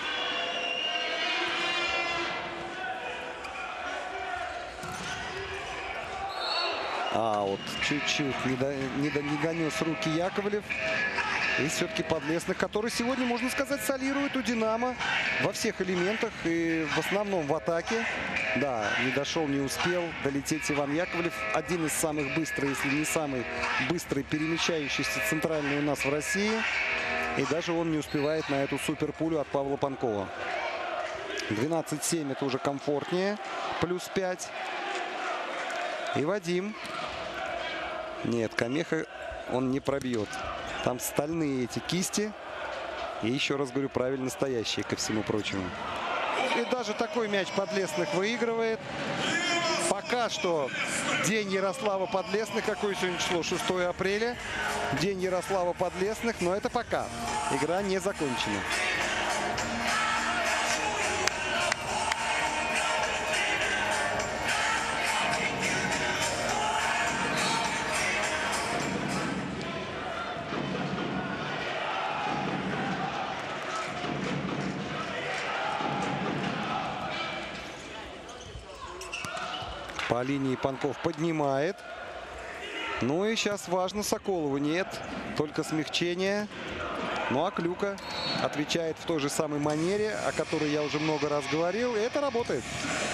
А вот чуть-чуть не донес руки Яковлев. И все-таки Подлесных, который сегодня, можно сказать, солирует у «Динамо» во всех элементах и в основном в атаке. Да, не дошел, не успел долететь Иван Яковлев. Один из самых быстрых, если не самый быстрый, перемещающийся центральный у нас в России. И даже он не успевает на эту суперпулю от Павла Панкова. 12-7 это уже комфортнее. Плюс 5. И Вадим. Нет, Камеха он не пробьет. Там стальные эти кисти. И еще раз говорю, правильно стоящие, ко всему прочему. И даже такой мяч Подлесных выигрывает. Пока что день Ярослава Подлесных. Какое сегодня число? 6 апреля. День Ярослава Подлесных. Но это пока. Игра не закончена. По линии Панков поднимает. Ну и сейчас важно Соколову. Нет, только смягчение. Ну а Клюка отвечает в той же самой манере, о которой я уже много раз говорил. И это работает.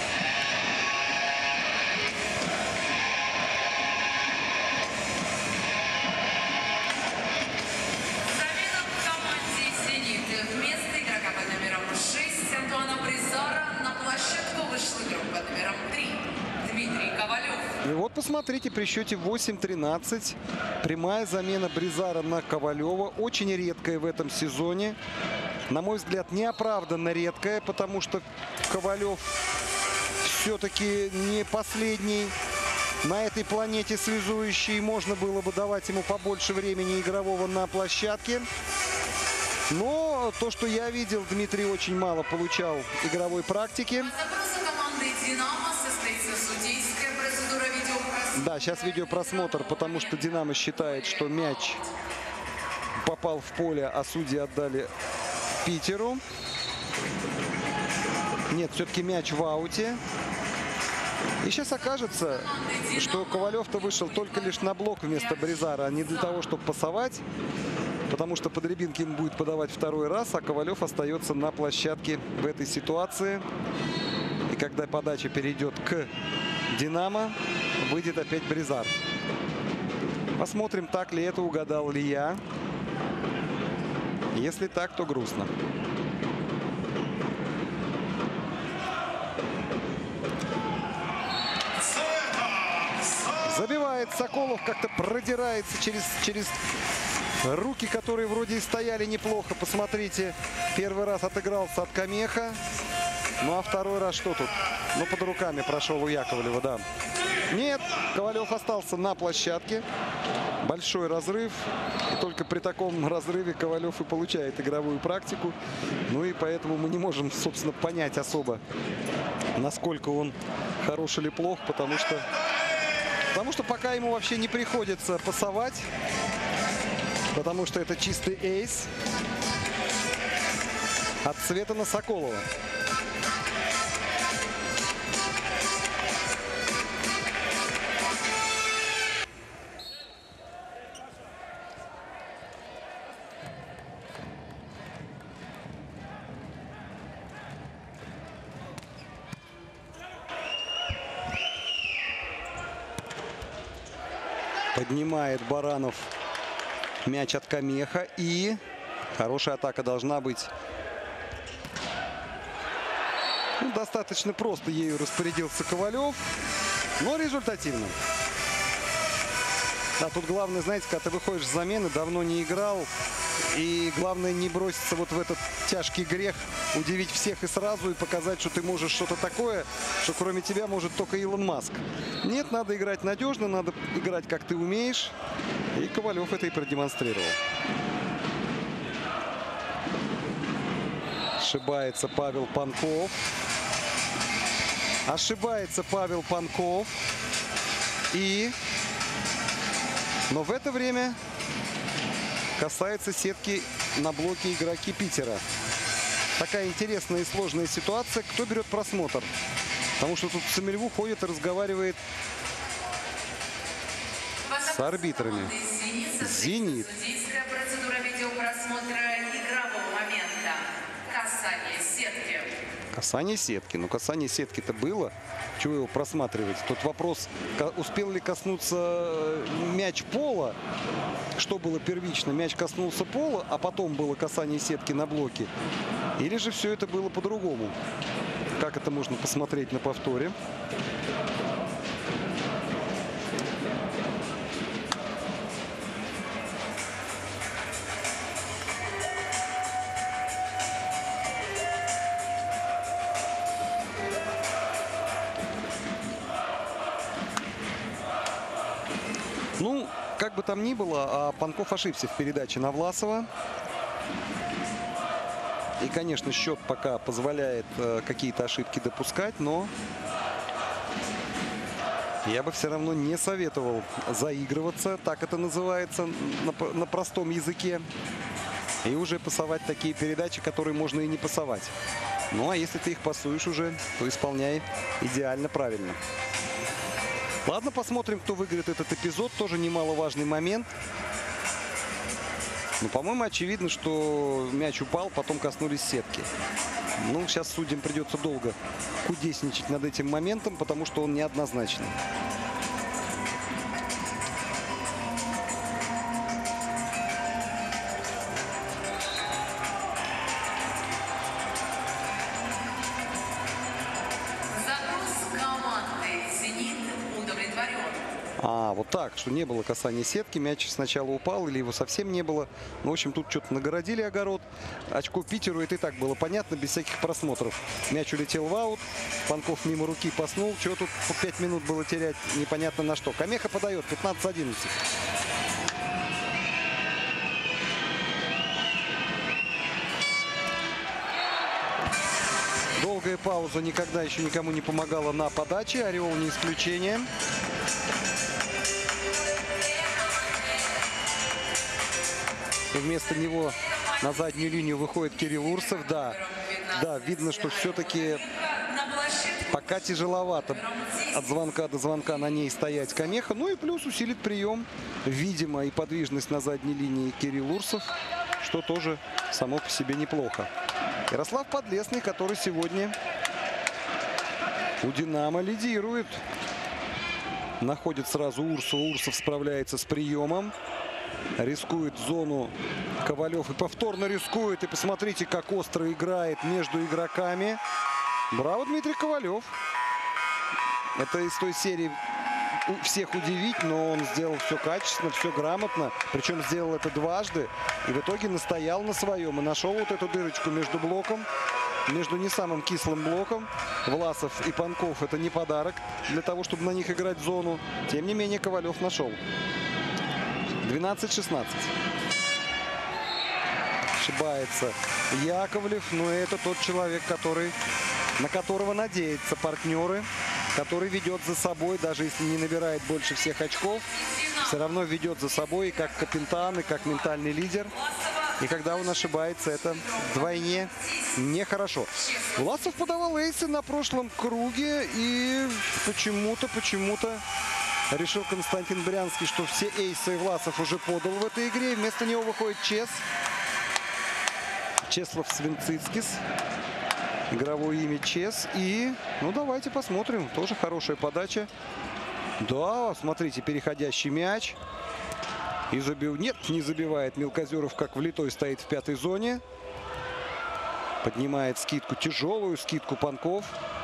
Замена в команде «Зенит». Вместо игрока под номером 6 Антуана Бризара на площадку вышел игрок под номером 3 Дмитрий Ковалев. И вот посмотрите, при счете 8-13 прямая замена Бризара на Ковалева. Очень редкая в этом сезоне. На мой взгляд, неоправданно редкая, потому что Ковалев все-таки не последний на этой планете связующий. Можно было бы давать ему побольше времени игрового на площадке. Но то, что я видел, Дмитрий очень мало получал игровой практики. По запросу команды «Динамо» состоится судейская процедура видеопросмотра. Да, сейчас видеопросмотр, потому что «Динамо» считает, что мяч попал в поле, а судьи отдали Питеру. Нет, все-таки мяч в ауте. И сейчас окажется, что Ковалев-то вышел только лишь на блок вместо Бризара, а не для того, чтобы пасовать. Потому что Подребинкин будет подавать второй раз, а Ковалев остается на площадке в этой ситуации. И когда подача перейдет к Динамо, выйдет опять Бризар. Посмотрим, так ли это, угадал ли я. Если так, то грустно. Забивает Соколов, как-то продирается через руки, которые вроде и стояли неплохо. Посмотрите, первый раз отыгрался от Камеха. Ну а второй раз что тут? Ну, под руками прошел у Яковлева, да. Нет, Ковалев остался на площадке. Большой разрыв. И только при таком разрыве Ковалев и получает игровую практику. Ну и поэтому мы не можем, собственно, понять особо, насколько он хорош или плох, потому что пока ему вообще не приходится пасовать. Потому что это чистый эйс от Цветана Соколова. Поднимает Баранов мяч от Камеха. И хорошая атака должна быть. Ну, достаточно просто ею распорядился Ковалев, но результативно. А тут главное, знаете, когда ты выходишь с замены, давно не играл. И главное не броситься вот в этот тяжкий грех, удивить всех и сразу, и показать, что ты можешь что-то такое, что кроме тебя может только Илон Маск. Нет, надо играть надежно, надо играть, как ты умеешь. И Ковалев это и продемонстрировал. Ошибается Павел Панков. Ошибается Павел Панков. Но в это время касается сетки на блоке игроки Питера. Такая интересная и сложная ситуация. Кто берет просмотр? Потому что тут Самильву ходит и разговаривает с арбитрами. «Зенит». Судейская процедура видеопросмотра игрового момента. Касание сетки. Касание сетки. Но касание сетки-то было. Чего его просматривать? Тут вопрос, успел ли коснуться мяч пола. Что было первично? Мяч коснулся пола, а потом было касание сетки на блоке. Или же все это было по-другому? Как это можно посмотреть на повторе? Ну, как бы там ни было, а Панков ошибся в передаче на Власова. И, конечно, счет пока позволяет какие-то ошибки допускать, но я бы все равно не советовал заигрываться, так это называется на простом языке, и уже пасовать такие передачи, которые можно и не пасовать. Ну, а если ты их пасуешь уже, то исполняй идеально правильно. Ладно, посмотрим, кто выиграет этот эпизод. Тоже немаловажный момент. Ну, по-моему, очевидно, что мяч упал, потом коснулись сетки. Ну, сейчас судьям придется долго кудесничать над этим моментом, потому что он неоднозначный. Вот так, что не было касания сетки, мяч сначала упал или его совсем не было. Ну, в общем, тут что-то нагородили огород. Очко Питеру, это и так было понятно, без всяких просмотров. Мяч улетел в аут, Панков мимо руки паснул. Чего тут по 5 минут было терять, непонятно на что. Камеха подает, 15-11. Долгая пауза никогда еще никому не помогала на подаче. Орел не исключение. Вместо него на заднюю линию выходит Кирилл Урсов. Да, видно, что все-таки Пока тяжеловато от звонка до звонка на ней стоять Камеха. Ну и плюс усилит прием, видимо, и подвижность на задней линии Кирилл Урсов, что тоже само по себе неплохо. Ярослав Подлесный, который сегодня у «Динамо» лидирует. Находит сразу Урсова. Урсов справляется с приемом. Рискует зону Ковалев и повторно рискует. И посмотрите, как остро играет между игроками. Браво, Дмитрий Ковалев. Это из той серии всех удивить, но он сделал все качественно, все грамотно. Причем сделал это дважды. И в итоге настоял на своем. И нашел вот эту дырочку между блоком. Между не самым кислым блоком. Власов и Панков — это не подарок для того, чтобы на них играть в зону. Тем не менее, Ковалев нашел. 12-16. Ошибается Яковлев. Но это тот человек, на которого надеются партнеры. Который ведет за собой, даже если не набирает больше всех очков. Все равно ведет за собой и как капитан, и как ментальный лидер. И когда он ошибается, это вдвойне нехорошо. Власов подавал эйсы на прошлом круге. И почему-то решил Константин Брянский, что все эйсы Власов уже подал в этой игре. Вместо него выходит Чеслав Свинцицкис. Игровое имя Чес. И, ну, давайте посмотрим. Тоже хорошая подача. Да, смотрите, переходящий мяч. И нет, не забивает Мелкозеров, как влитой стоит в пятой зоне. Поднимает скидку, тяжелую скидку Панков.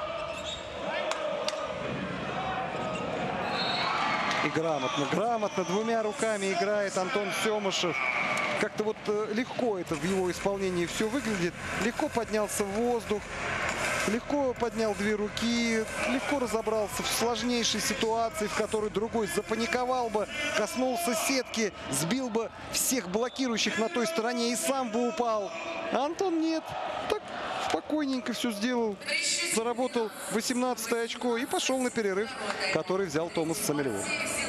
И грамотно двумя руками играет Антон Семышев. Как-то вот легко это в его исполнении все выглядит. Легко поднялся в воздух. Легко поднял две руки, легко разобрался в сложнейшей ситуации, в которой другой запаниковал бы, коснулся сетки, сбил бы всех блокирующих на той стороне и сам бы упал. А Антон нет. Так спокойненько все сделал. Заработал 18-е очко и пошел на перерыв, который взял Томас Самильву.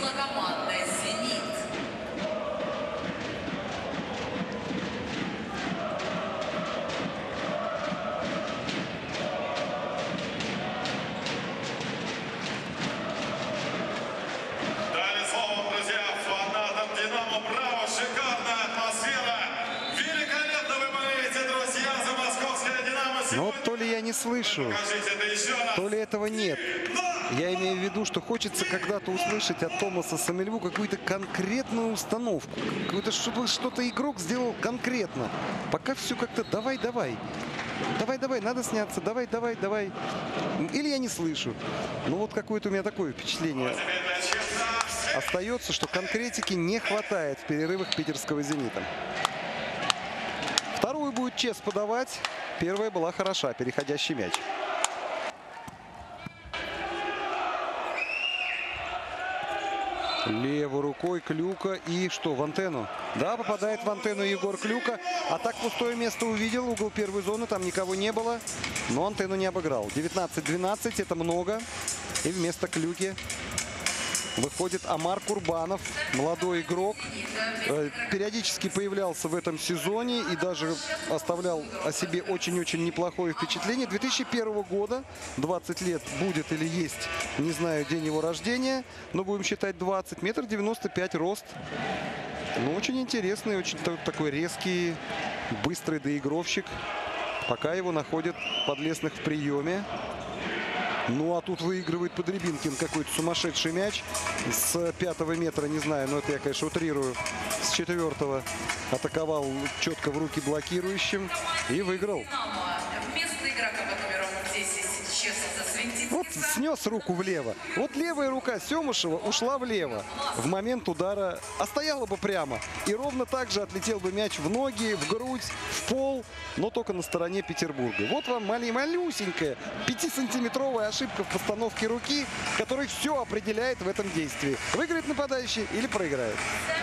Но то ли я не слышу, то ли этого нет. Я имею в виду, что хочется когда-то услышать от Томаса Самильву какую-то конкретную установку. Чтобы что-то игрок сделал конкретно. Пока все как-то давай, надо сняться, давай. Или я не слышу. Ну вот какое-то у меня такое впечатление остается, что конкретики не хватает в перерывах питерского «Зенита». Вторую будет Чес подавать. Первая была хороша, переходящий мяч. Левой рукой Клюка. И что, в антенну? Да, попадает в антенну Егор Клюка. А так пустое место увидел. Угол первой зоны, там никого не было. Но антенну не обыграл. 19-12, это много. И вместо Клюки выходит Амар Курбанов, молодой игрок. Периодически появлялся в этом сезоне и даже оставлял о себе очень-очень неплохое впечатление. 2001 года, 20 лет будет или есть, не знаю, день его рождения, но будем считать 20. 1,95 м рост. Ну, очень интересный, очень такой резкий, быстрый доигровщик. Пока его находят Подлесных в приеме. Ну, а тут выигрывает Подребинкин какой-то сумасшедший мяч с 5-го метра, не знаю, но это я, конечно, утрирую. С 4-го атаковал четко в руки блокирующим и выиграл. Вот снес руку влево. Вот левая рука Семышева ушла влево в момент удара, а стояла бы прямо. И ровно так же отлетел бы мяч в ноги, в грудь, в пол, но только на стороне Петербурга. Вот вам малюсенькая 5-сантиметровая ошибка в постановке руки, которая все определяет в этом действии. Выиграет нападающий или проиграет.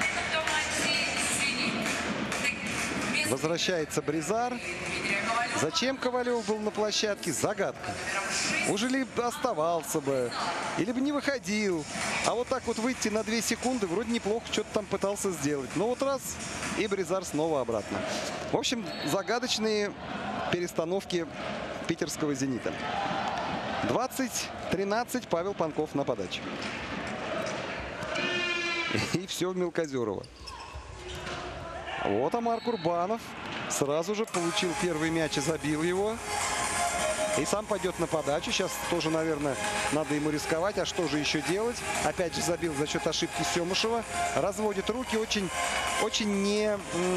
Возвращается Бризар. Зачем Ковалев был на площадке? Загадка. Уже ли оставался бы, или бы не выходил. А вот так вот выйти на 2 секунды вроде неплохо что-то там пытался сделать. Но вот раз, и Бризар снова обратно. В общем, загадочные перестановки питерского «Зенита». 20-13 Павел Панков на подаче. И все в Мелкозерова. Вот Амар Курбанов сразу же получил первый мяч и забил его. И сам пойдет на подачу. Сейчас тоже, наверное, надо ему рисковать. А что же еще делать? Опять же забил за счет ошибки Семушева. Разводит руки. Очень не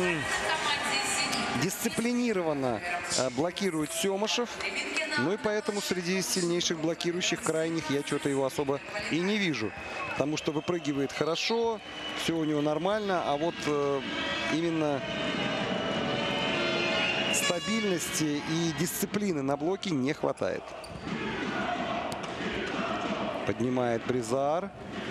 дисциплинированно блокирует Семушев. Ну и поэтому среди сильнейших блокирующих крайних я что-то его особо и не вижу. Потому что выпрыгивает хорошо, все у него нормально. А вот именно стабильности и дисциплины на блоке не хватает. Поднимает Бризар.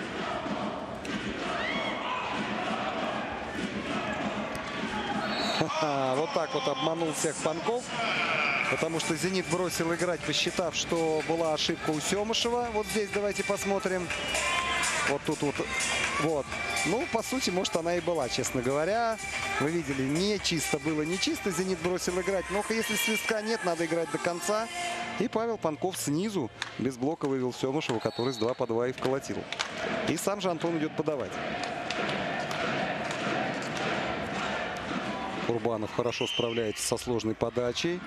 Вот так вот обманул всех Панков. Потому что «Зенит» бросил играть, посчитав, что была ошибка у Семушева. Вот здесь давайте посмотрим. Вот тут вот. Вот. Ну, по сути, может, она и была, честно говоря. Вы видели, не чисто было, не чисто. «Зенит» бросил играть. Но если свистка нет, надо играть до конца. И Павел Панков снизу без блока вывел Семушева, который с 2 по 2 и вколотил. И сам же Антон идет подавать. Курбанов хорошо справляется со сложной подачей.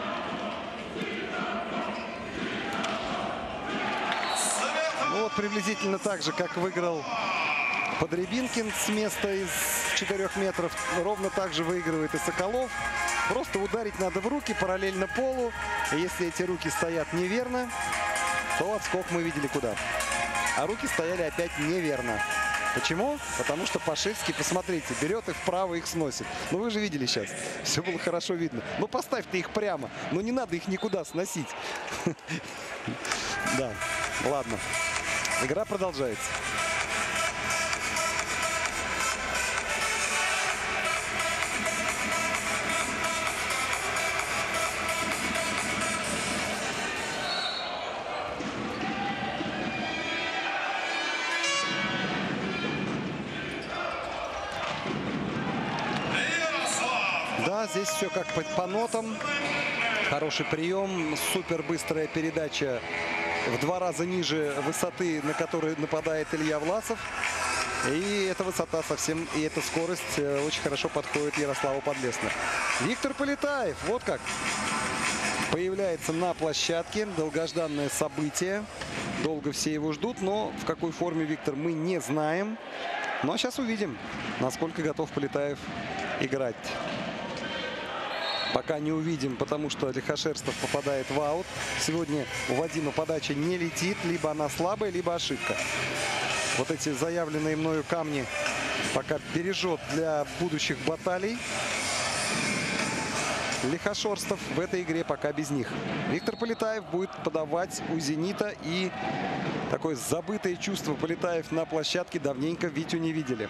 Ну вот приблизительно так же, как выиграл Подребинкин с места из 4 метров. Ровно так же выигрывает и Соколов. Просто ударить надо в руки параллельно полу. И если эти руки стоят неверно, то отскок мы видели куда. А руки стояли опять неверно. Почему? Потому что Пашевский, посмотрите, берет их вправо, их сносит. Ну вы же видели сейчас. Все было хорошо видно. Ну поставь ты их прямо. Ну не надо их никуда сносить. Да, ладно. Игра продолжается. Да, здесь все как по нотам. Хороший прием, супер быстрая передача в 2 раза ниже высоты, на которой нападает Илья Власов. И эта высота совсем, и эта скорость очень хорошо подходит Ярославу Подлесну. Виктор Полетаев, вот как появляется на площадке. Долгожданное событие. Долго все его ждут, но в какой форме Виктор мы не знаем. Ну а сейчас увидим, насколько готов Полетаев играть. Пока не увидим, потому что Лихошерстов попадает в аут. Сегодня у Вадима подача не летит. Либо она слабая, либо ошибка. Вот эти заявленные мною камни пока бережет для будущих баталий. Лихошерстов в этой игре пока без них. Виктор Полетаев будет подавать у «Зенита». И такое забытое чувство Полетаев на площадке давненько Витю не видели.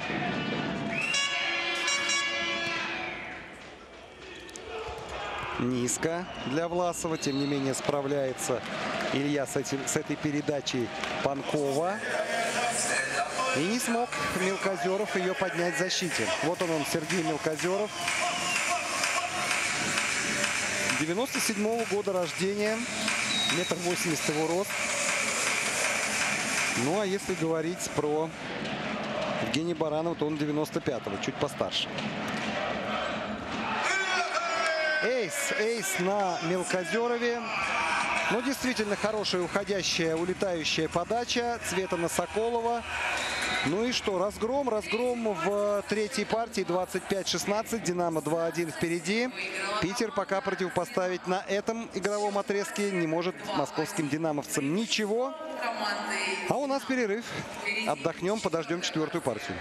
Низко для Власова. Тем не менее справляется Илья с этой передачей Панкова. И не смог Мелкозеров ее поднять в защите. Вот он, Сергей Мелкозеров. 97-го года рождения. 1,80 м его рост. Ну а если говорить про Евгения Баранова, то он 95-го, чуть постарше. Эйс на Мелкозерове. Ну, действительно хорошая уходящая, улетающая подача. Цвета на Соколова. Ну и что? Разгром в третьей партии 25-16. «Динамо» 2-1 впереди. Питер пока противопоставить на этом игровом отрезке не может московским динамовцам ничего. А у нас перерыв. Отдохнем, подождем 4-ю партию.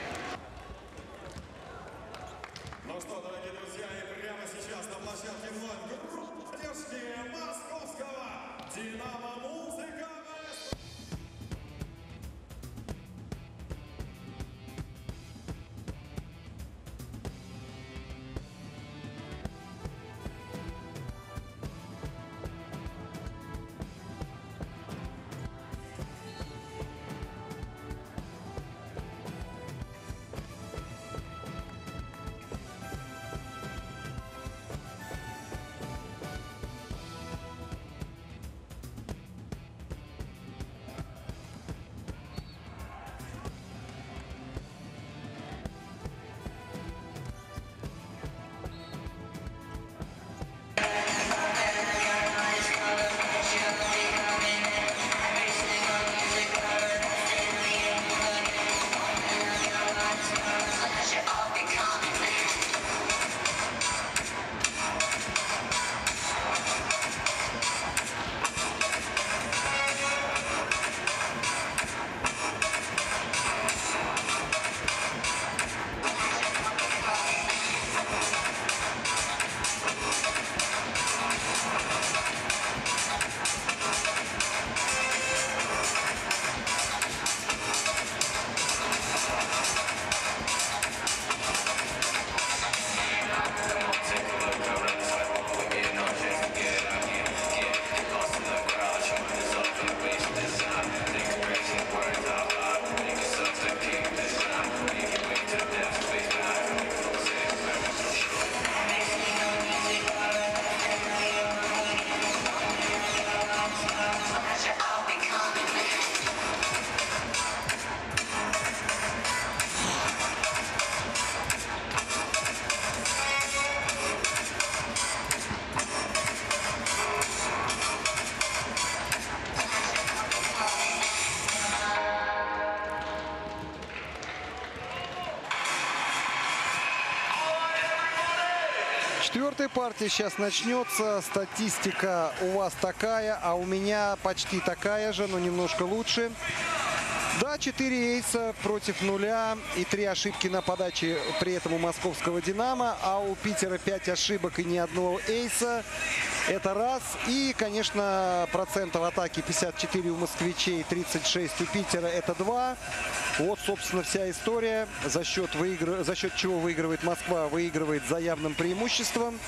Четвертая партия сейчас начнется. Статистика у вас такая, а у меня почти такая же, но немножко лучше. Да, 4 эйса против 0 и 3 ошибки на подаче при этом у московского «Динамо». А у Питера 5 ошибок и ни одного эйса. Это раз. И, конечно, процентов атаки 54 у москвичей, 36 у Питера. Это 2. Вот, собственно, вся история. За счет чего выигрывает Москва? Выигрывает за явным преимуществом.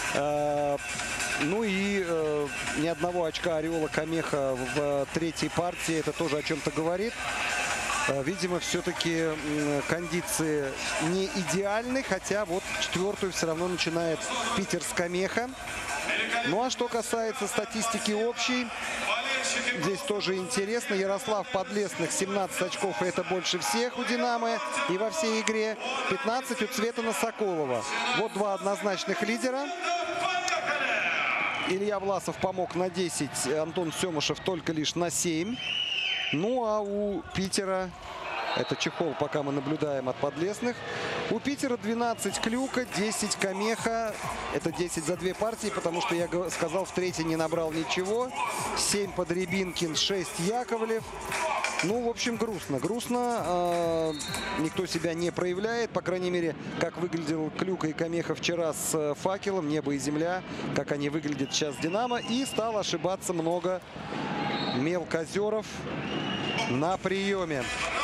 Ну и ни одного очка Ореола Камеха в третьей партии. Это тоже о чем-то говорит. Видимо, все-таки кондиции не идеальны. Хотя вот четвертую все равно начинает Питер с Камеха. Ну а что касается статистики общей, здесь тоже интересно. Ярослав Подлесных 17 очков, и это больше всех у «Динамо» и во всей игре. 15 у Цветана Соколова. Вот два однозначных лидера. Илья Власов помог на 10, Антон Семушев только лишь на 7. Ну а у Питера, это чехол, пока мы наблюдаем от Подлесных, у Питера 12 Клюка, 10 Камеха. Это 10 за 2 партии, потому что я сказал, в третьей не набрал ничего. 7 Подребинкин, 6 Яковлев. Ну, в общем, грустно. Грустно. Никто себя не проявляет. По крайней мере, как выглядел Клюка и Камеха вчера с «Факелом», «Небо и земля», как они выглядят сейчас в «Динамо». И стал ошибаться много мелкозеров на приеме.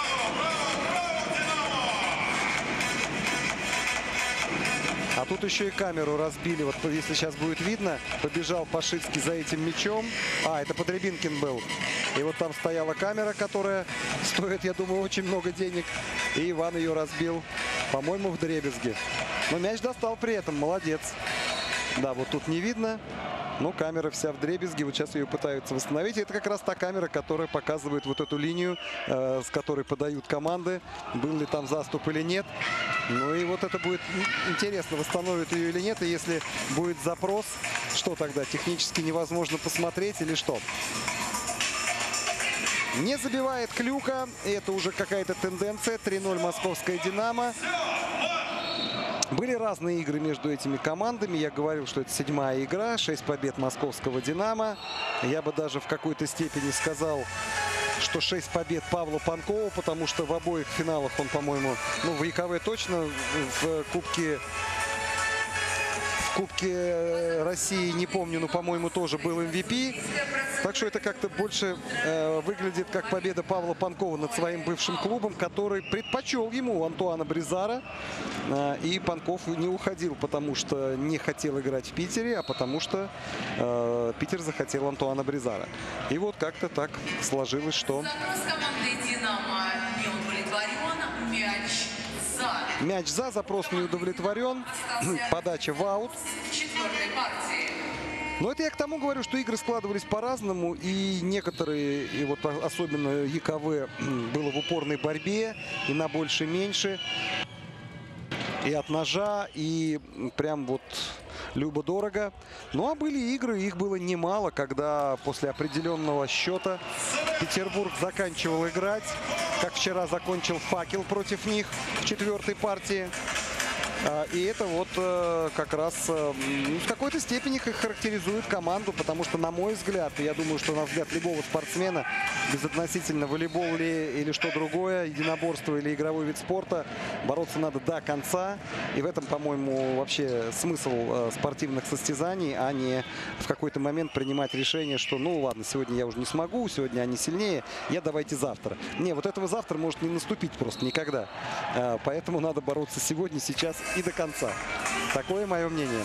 А тут еще и камеру разбили. Вот если сейчас будет видно, побежал Пашицкий за этим мячом. А, это Подребинкин был. И вот там стояла камера, которая стоит, я думаю, очень много денег. И Иван ее разбил, по-моему, вдребезги. Но мяч достал при этом. Молодец. Да, вот тут не видно. Но камера вся вдребезги. Вот сейчас ее пытаются восстановить. И это как раз та камера, которая показывает вот эту линию, с которой подают команды. Был ли там заступ или нет. Ну и вот это будет интересно, восстановят ее или нет. И если будет запрос, что тогда? Технически невозможно посмотреть или что? Не забивает Клюка. И это уже какая-то тенденция. 3-0 московская «Динамо». Были разные игры между этими командами. Я говорил, что это 7-я игра. 6 побед московского «Динамо». Я бы даже в какой-то степени сказал, что 6 побед Павла Панкова, потому что в обоих финалах он, по-моему, ну, в ЕКВ точно, в Кубке России, не помню, но, по-моему, тоже был MVP. Так что это как-то больше выглядит как победа Павла Панкова над своим бывшим клубом, который предпочел ему Антуана Бризара. И Панков не уходил, потому что не хотел играть в Питере, а потому что Питер захотел Антуана Бризара. И вот как-то так сложилось, что... Запрос команды «Динамо» не удовлетворен. Мяч за. Запрос не удовлетворен. Подача в аут. Четвертой партии. Но это я к тому говорю, что игры складывались по-разному. И некоторые, и вот особенно ЕКВ, было в упорной борьбе. И на больше-меньше. И от ножа, и прям вот любо-дорого. Ну а были игры, их было немало, когда после определенного счета Петербург заканчивал играть. Как вчера закончил «Факел» против них в четвертой партии. И это вот как раз в какой-то степени характеризует команду, потому что, на мой взгляд, я думаю, что на взгляд любого спортсмена, безотносительно волейбол или что другое, единоборство или игровой вид спорта, бороться надо до конца. И в этом, по-моему, вообще смысл спортивных состязаний, а не в какой-то момент принимать решение, что ну ладно, сегодня я уже не смогу, сегодня они сильнее, давайте завтра. Не, вот этого завтра может не наступить просто никогда. Поэтому надо бороться сегодня, сейчас и до конца. Такое мое мнение.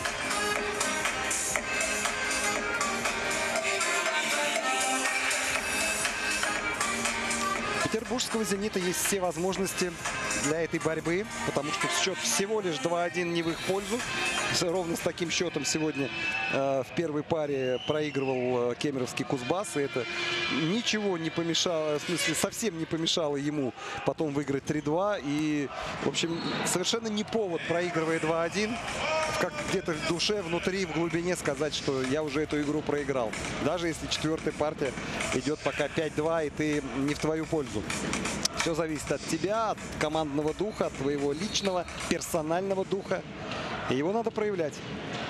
У петербургского «Зенита» есть все возможности для этой борьбы, потому что счет всего лишь 2-1 не в их пользу. Ровно с таким счетом сегодня в первой паре проигрывал кемеровский Кузбасс. И это ничего не помешало, в смысле совсем не помешало ему потом выиграть 3-2. И, в общем, совершенно не повод, проигрывая 2-1, как где-то в душе, внутри, в глубине сказать, что я уже эту игру проиграл. Даже если четвертая партия идет пока 5-2, и ты не в твою пользу. Все зависит от тебя, от командного духа, от твоего личного, персонального духа. И его надо проявлять.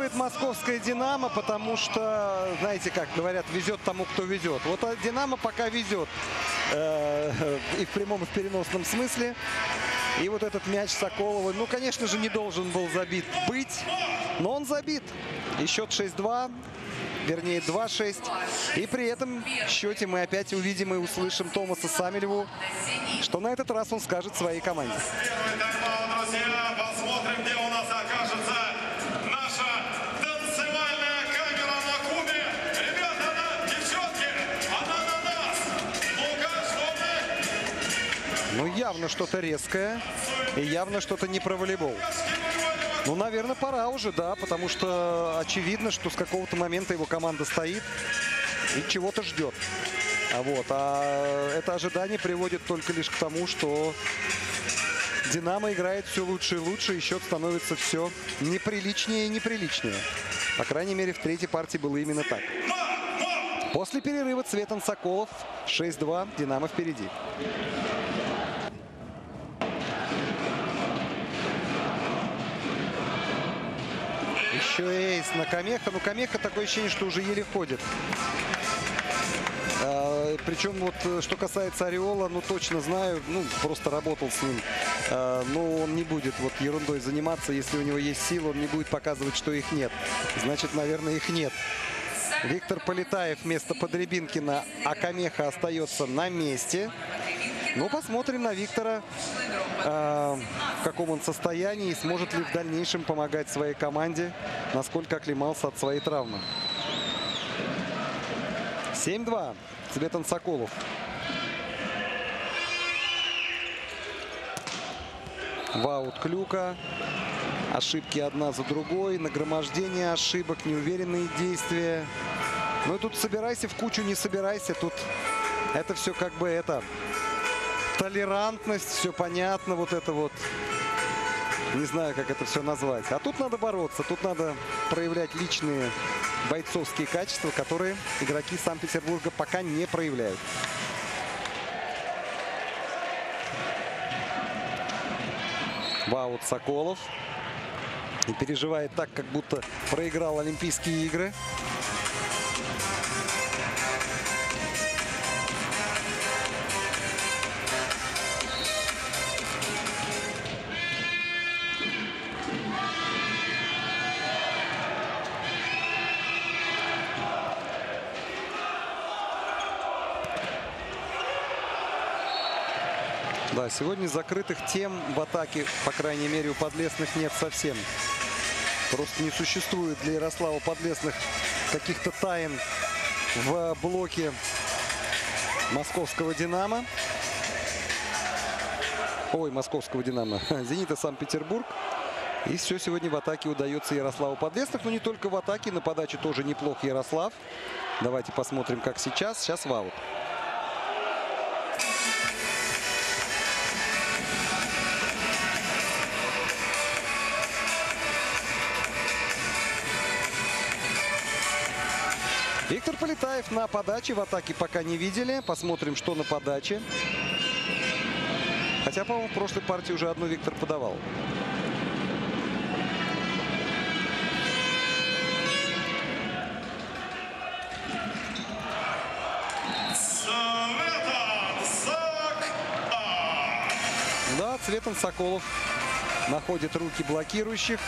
Выигрывает московская «Динамо», потому что, знаете, как говорят, везет тому, кто везет. Вот «Динамо» пока везет и в прямом, и в переносном смысле. И вот этот мяч Соколова, ну, конечно же, не должен был забит быть, но он забит. И счет 6-2, вернее 2-6. И при этом счете мы опять увидим и услышим Томаса Самелеву, что на этот раз он скажет своей команде. Первый тайм-аут, друзья. Посмотрим, где у нас окажется наша танцевальная камера на кубе. Ребята, девчонки, она на нас. Ну-ка, что мы? Ну, явно что-то резкое и явно что-то не про волейбол. Ну, наверное, пора уже, да, потому что очевидно, что с какого-то момента его команда стоит и чего-то ждет. А это ожидание приводит только лишь к тому, что «Динамо» играет все лучше и лучше, и счет становится все неприличнее и неприличнее. По крайней мере, в третьей партии было именно так. После перерыва Цветан Соколов 6-2, «Динамо» впереди. Еще эйс на Камеха. Ну, Камеха такое ощущение, что уже еле ходит. Причем вот что касается Ореола, ну точно знаю, ну просто работал с ним. Но он не будет вот ерундой заниматься, если у него есть сила, он не будет показывать, что их нет. Значит, наверное, их нет. Виктор Полетаев вместо Подребинкина, а Камеха остается на месте. Ну, посмотрим на Виктора, в каком он состоянии и сможет ли в дальнейшем помогать своей команде, насколько оклемался от своей травмы. 7-2. Цветан Соколов. Ваут Клюка. Ошибки одна за другой. Нагромождение ошибок, неуверенные действия. Ну и тут собирайся в кучу, не собирайся. Тут это все как бы это... Толерантность, все понятно, вот это вот. Не знаю, как это все назвать. А тут надо бороться, тут надо проявлять личные бойцовские качества, которые игроки Санкт-Петербурга пока не проявляют. Ваут Соколов. И переживает так, как будто проиграл Олимпийские игры. Да, сегодня закрытых тем в атаке, по крайней мере, у Подлесных нет совсем. Просто не существует для Ярослава Подлесных каких-то тайн в блоке московского «Динамо». Ой, московского «Динамо». «Зенита» Санкт-Петербург. И все сегодня в атаке удается Ярославу Подлесных. Но не только в атаке, на подаче тоже неплох Ярослав. Давайте посмотрим, как сейчас. Сейчас ваут. Виктор Полетаев на подаче. В атаке пока не видели. Посмотрим, что на подаче. Хотя, по-моему, в прошлой партии уже одну Виктор подавал. Да, Цветан Соколов находит руки блокирующих.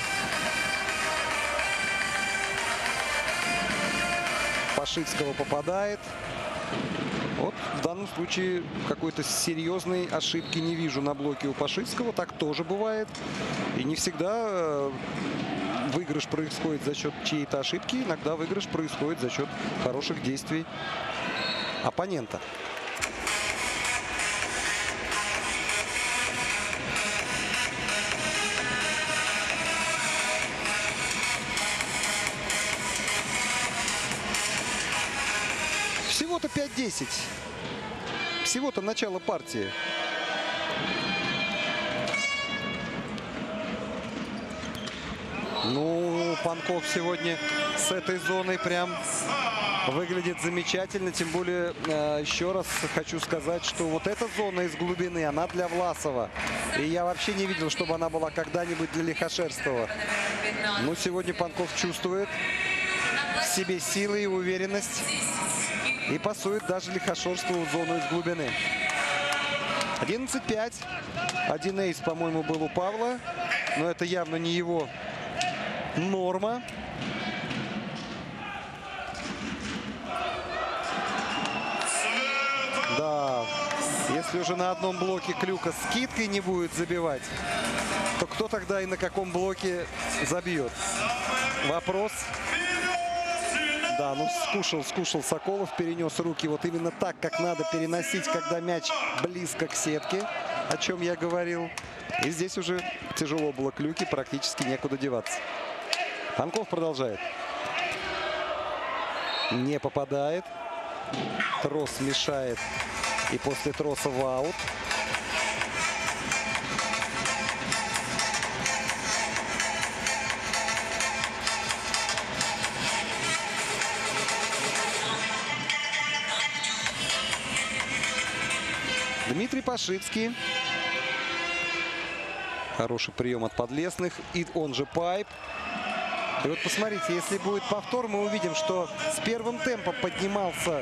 Пашицкого попадает. Вот в данном случае какой-то серьезной ошибки не вижу на блоке у Пашицкого. Так тоже бывает. И не всегда выигрыш происходит за счет чьей-то ошибки. Иногда выигрыш происходит за счет хороших действий оппонента. Всего-то 5-10. Всего-то начало партии. Ну, Панков сегодня с этой зоной прям выглядит замечательно. Тем более, еще раз хочу сказать, что вот эта зона из глубины, она для Власова. И я вообще не видел, чтобы она была когда-нибудь для Лихошерстова. Но сегодня Панков чувствует в себе силы и уверенность. И пасует даже Лихошерстову в зону из глубины. 11-5. Один эйс, по-моему, был у Павла. Но это явно не его норма. Да, если уже на одном блоке Клюка скидкой не будет забивать, то кто тогда и на каком блоке забьет? Вопрос. Да, ну скушал Соколов, перенес руки вот именно так, как надо переносить, когда мяч близко к сетке, о чем я говорил. И здесь уже тяжело было Клюке, практически некуда деваться. Панков продолжает. Не попадает. Трос мешает. И после троса в аут. Дмитрий Пашицкий. Хороший прием от Подлесных. И он же пайп. И вот посмотрите, если будет повтор, мы увидим, что с первым темпом поднимался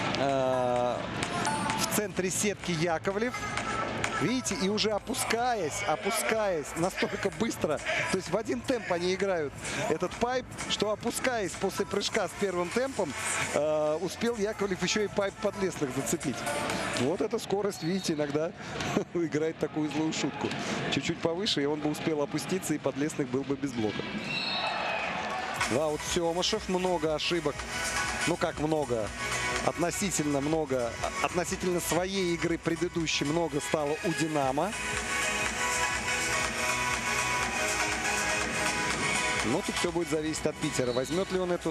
в центре сетки Яковлев. Видите, и уже опускаясь настолько быстро, то есть в один темп они играют этот пайп, что опускаясь после прыжка с первым темпом, успел Яковлев еще и пайп Подлесных зацепить. Вот эта скорость, видите, иногда играет такую злую шутку. Чуть-чуть повыше, и он бы успел опуститься, и Подлесных был бы без блока. Да, вот Семышев, много ошибок. Ну как много? Относительно много. Относительно своей игры предыдущей много стало у «Динамо». Но тут все будет зависеть от Питера. Возьмет ли он эту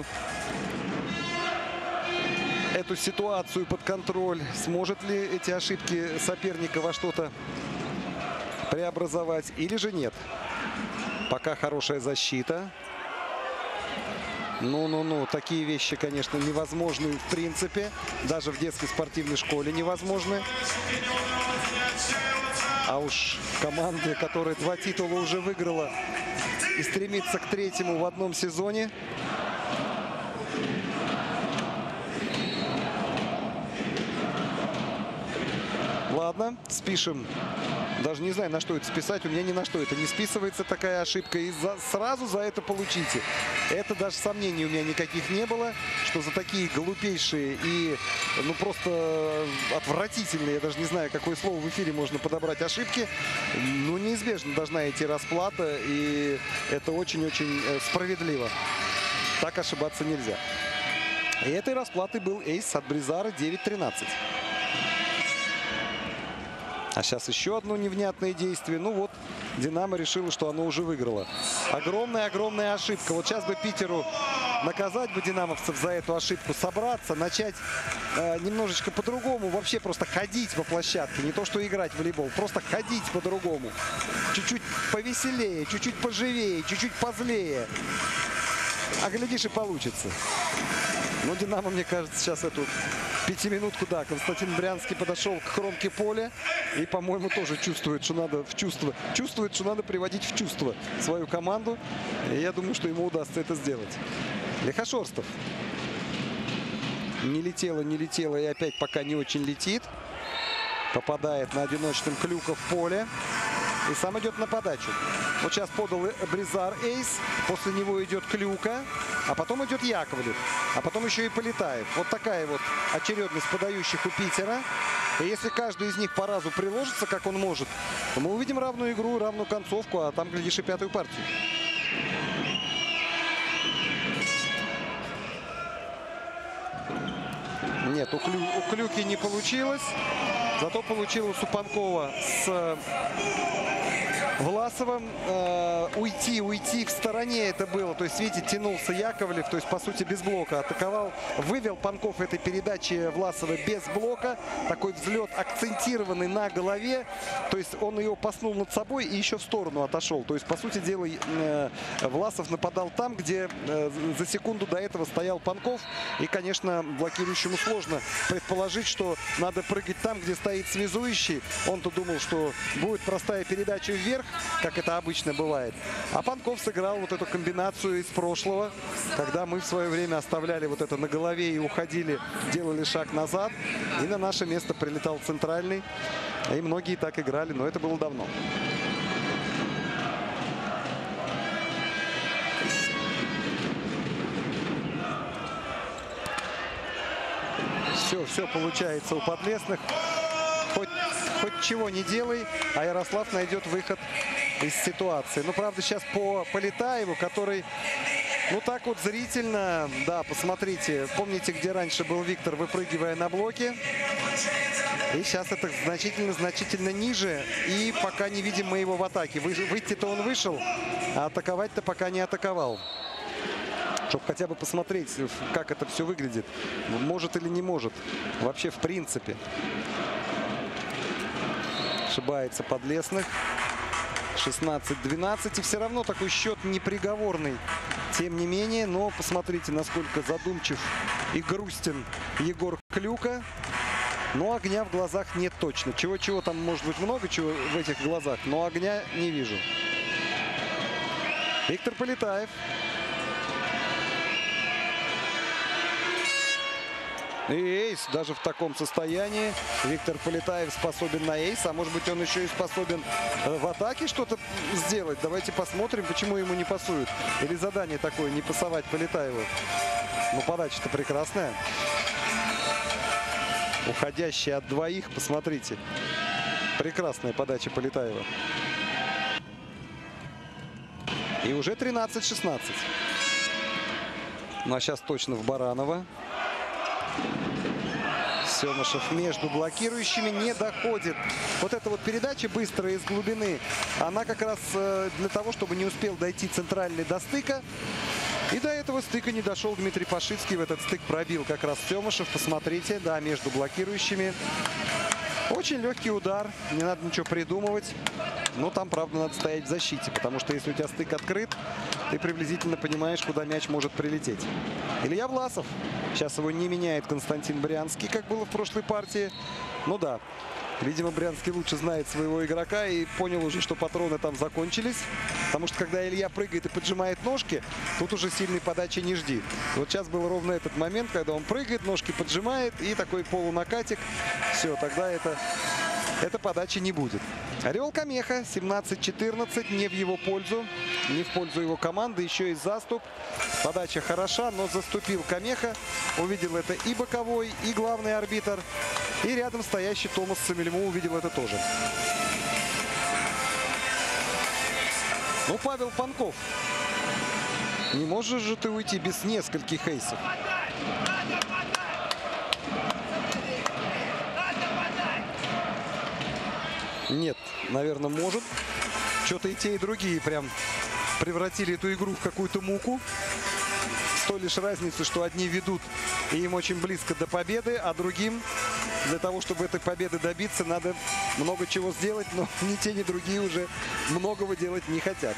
ситуацию под контроль? Сможет ли эти ошибки соперника во что-то преобразовать? Или же нет? Пока хорошая защита. Ну, такие вещи, конечно, невозможны в принципе. Даже в детской спортивной школе невозможны. А уж команде, которая 2 титула уже выиграла и стремится к 3-му в одном сезоне. Ладно, спишем. Даже не знаю, на что это списать. У меня ни на что это не списывается, такая ошибка. И сразу за это получите. Это даже сомнений у меня никаких не было, что за такие глупейшие и, ну, просто отвратительные, я даже не знаю, какое слово в эфире можно подобрать, ошибки, ну, неизбежно должна идти расплата. И это очень-очень справедливо. Так ошибаться нельзя. И этой расплатой был эйс от Бризара 9-13. А сейчас еще одно невнятное действие. Ну вот, «Динамо» решила, что оно уже выиграло. Огромная ошибка. Вот сейчас бы Питеру наказать бы динамовцев за эту ошибку, собраться, начать немножечко по-другому. Вообще просто ходить по площадке. Не то, что играть в волейбол. Просто ходить по-другому. Чуть-чуть повеселее, чуть-чуть поживее, чуть-чуть позлее. А глядишь, и получится. Ну, «Динамо», мне кажется, сейчас эту 5-минутку, да, Константин Брянский подошел к кромке поля и, по-моему, тоже чувствует, что надо приводить в чувство свою команду. И я думаю, что ему удастся это сделать. Лихошерстов. Не летело и опять пока не очень летит. Попадает на одиночном Клюка в поле. И сам идет на подачу. Вот сейчас подал Бризар эйс. После него идет Клюка. А потом идет Яковлев. А потом еще и Полетаев. Вот такая вот очередность подающих у Питера. И если каждый из них по разу приложится, как он может, то мы увидим равную игру, равную концовку. А там, глядишь, и 5-ю партию. Нет, у Клюки не получилось. Зато получилось у Панкова с Власова. Уйти в стороне это было. То есть, видите, тянулся Яковлев, то есть, по сути, без блока атаковал. Вывел Панков этой передачи Власова без блока. Такой взлет акцентированный на голове. То есть, он ее паснул над собой и еще в сторону отошел. То есть, по сути дела, Власов нападал там, где за секунду до этого стоял Панков. И, конечно, блокирующему сложно предположить, что надо прыгать там, где стоит связующий. Он-то думал, что будет простая передача вверх, как это обычно бывает. А Панков сыграл вот эту комбинацию из прошлого, когда мы в свое время оставляли вот это на голове и уходили, делали шаг назад. И на наше место прилетал центральный. И многие так играли, но это было давно. Все получается у Подлесных. Хоть чего не делай, а Ярослав найдет выход из ситуации. Ну, правда, сейчас по Полетаеву, который, ну, так вот зрительно, да, посмотрите. Помните, где раньше был Виктор, выпрыгивая на блоке? И сейчас это значительно ниже. И пока не видим мы его в атаке. Выйти-то он вышел, а атаковать-то пока не атаковал. Чтобы хотя бы посмотреть, как это все выглядит. Может или не может. Вообще, в принципе. Ошибается Подлесных. 16-12. И все равно такой счет неприговорный. Тем не менее, но посмотрите, насколько задумчив и грустен Егор Клюка. Но огня в глазах нет точно. Чего-чего там может быть много, чего в этих глазах. Но огня не вижу. Виктор Полетаев. И эйс даже в таком состоянии. Виктор Полетаев способен на эйс. А может быть, он еще и способен в атаке что-то сделать. Давайте посмотрим, почему ему не пасуют. Или задание такое, не пасовать Полетаеву. Ну, подача-то прекрасная. Уходящая от двоих. Посмотрите. Прекрасная подача Полетаева. И уже 13-16. Ну, а сейчас точно в Баранова. Семышев между блокирующими не доходит. Вот эта вот передача быстрая из глубины, она как раз для того, чтобы не успел дойти центральный до стыка. И до этого стыка не дошел Дмитрий Пашицкий. В этот стык пробил как раз Семышев. Посмотрите, да, между блокирующими. Очень легкий удар, не надо ничего придумывать. Но там, правда, надо стоять в защите, потому что если у тебя стык открыт, ты приблизительно понимаешь, куда мяч может прилететь. Илья Власов. Сейчас его не меняет Константин Брянский, как было в прошлой партии. Ну да, видимо, Брянский лучше знает своего игрока и понял уже, что патроны там закончились. Потому что, когда Илья прыгает и поджимает ножки, тут уже сильной подачи не жди. Вот сейчас был ровно этот момент, когда он прыгает, ножки поджимает и такой полунакатик. Все, тогда эта подачи не будет. Орел Камеха 17-14, не в его пользу, не в пользу его команды. Еще и заступ. Подача хороша, но заступил Камеха. Увидел это и боковой, и главный арбитр. И рядом стоящий Томас Самельму увидел это тоже. Ну, Павел Панков. Не можешь же ты уйти без нескольких эйсов. Нет, наверное, может. Что-то и те, и другие прям превратили эту игру в какую-то муку. С той лишь разницей, что одни ведут, и им очень близко до победы, а другим для того, чтобы этой победы добиться, надо много чего сделать, но ни те, ни другие уже многого делать не хотят.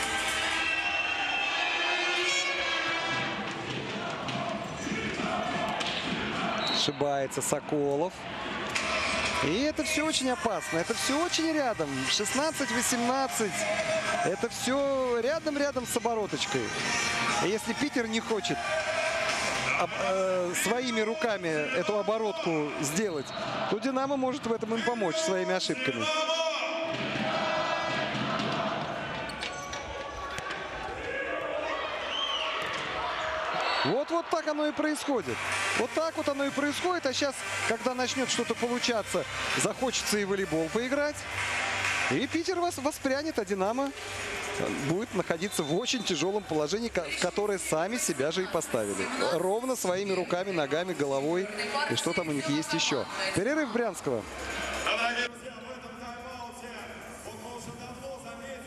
Ошибается Соколов. И это все очень опасно. Это все очень рядом. 16-18. Это все рядом-рядом с обороточкой. И если Питер не хочет своими руками эту оборотку сделать, то Динамо может в этом им помочь своими ошибками. Вот так оно и происходит. Вот так вот оно и происходит. А сейчас, когда начнет что-то получаться, захочется и волейбол поиграть. И Питер вас воспрянет, а Динамо будет находиться в очень тяжелом положении, в которое сами себя же и поставили. Ровно своими руками, ногами, головой. И что там у них есть еще. Перерыв Брянского. Дорогие друзья, в этом тайм-ауте, вот мы уже давно заметили,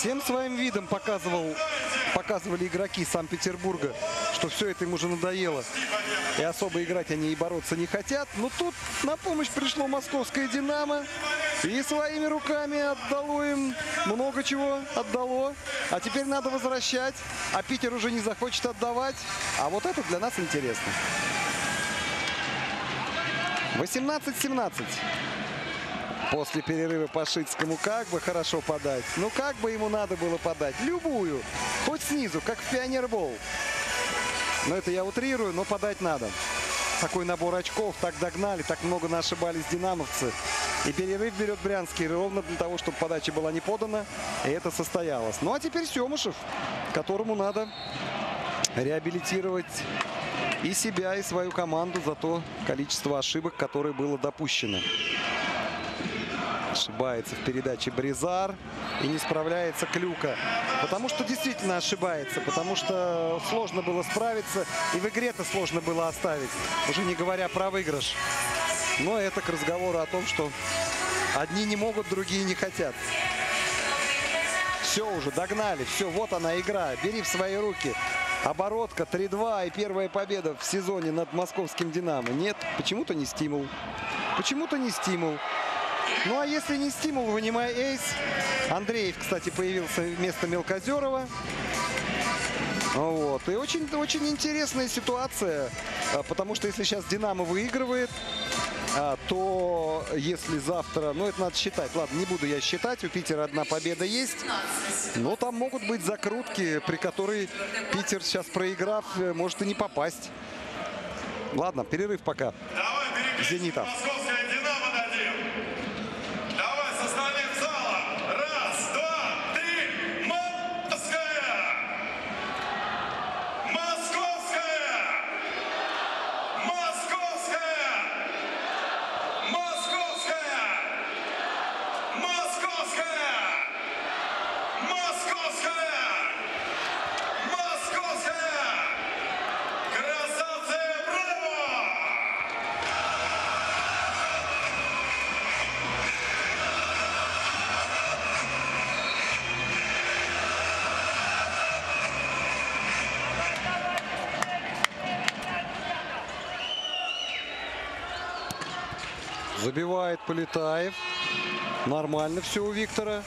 Всем своим видом показывали игроки Санкт-Петербурга, что все это им уже надоело. И особо играть они и бороться не хотят. Но тут на помощь пришло московское «Динамо». И своими руками отдало им много чего, отдало. А теперь надо возвращать. А Питер уже не захочет отдавать. А вот это для нас интересно. 18-17. После перерыва по Шицкому как бы хорошо подать. Ну как бы ему надо было подать? Любую. Хоть снизу, как в пионербол. Но это я утрирую, но подать надо. Такой набор очков, так догнали, так много ошибались динамовцы. И перерыв берет Брянский ровно для того, чтобы подача была не подана. И это состоялось. Ну а теперь Семушев, которому надо реабилитировать и себя, и свою команду за то количество ошибок, которое было допущено. Ошибается в передаче Бризар и не справляется Клюка. Потому что действительно ошибается. Потому что сложно было справиться. И в игре-то сложно было оставить. Уже не говоря про выигрыш. Но это к разговору о том, что одни не могут, другие не хотят. Все уже, догнали. Все, вот она игра. Бери в свои руки. Оборотка 3-2 и первая победа в сезоне над московским «Динамо». Нет, почему-то не стимул. Почему-то не стимул. Ну а если не стимул, вынимай эйс. Андреев, кстати, появился вместо Мелкозерова. Вот. И очень интересная ситуация. Потому что если сейчас «Динамо» выигрывает, то если завтра... Ну, это надо считать. Ладно, не буду я считать. У Питера одна победа есть. Но там могут быть закрутки, при которой Питер сейчас, проиграв, может и не попасть. Ладно, перерыв пока. «Зенита». Забивает Полетаев. Нормально все у Виктора.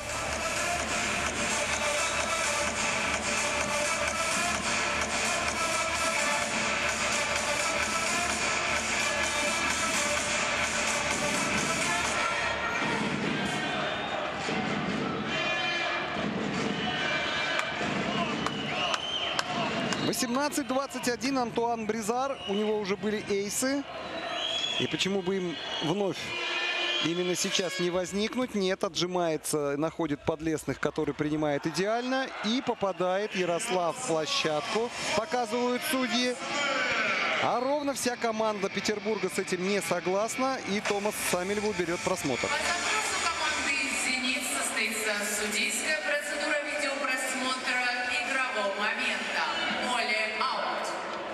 — 18-21. Антуан Бризар. У него уже были эйсы. И почему бы им вновь именно сейчас не возникнуть? Нет, отжимается, находит Подлесных, который принимает идеально. И попадает Ярослав в площадку. Показывают судьи. А ровно вся команда Петербурга с этим не согласна. И Томас Самильву берет просмотр. По запросу команды «Зенит» состоится судейская процедура видеопросмотра игрового момента. Молли аут.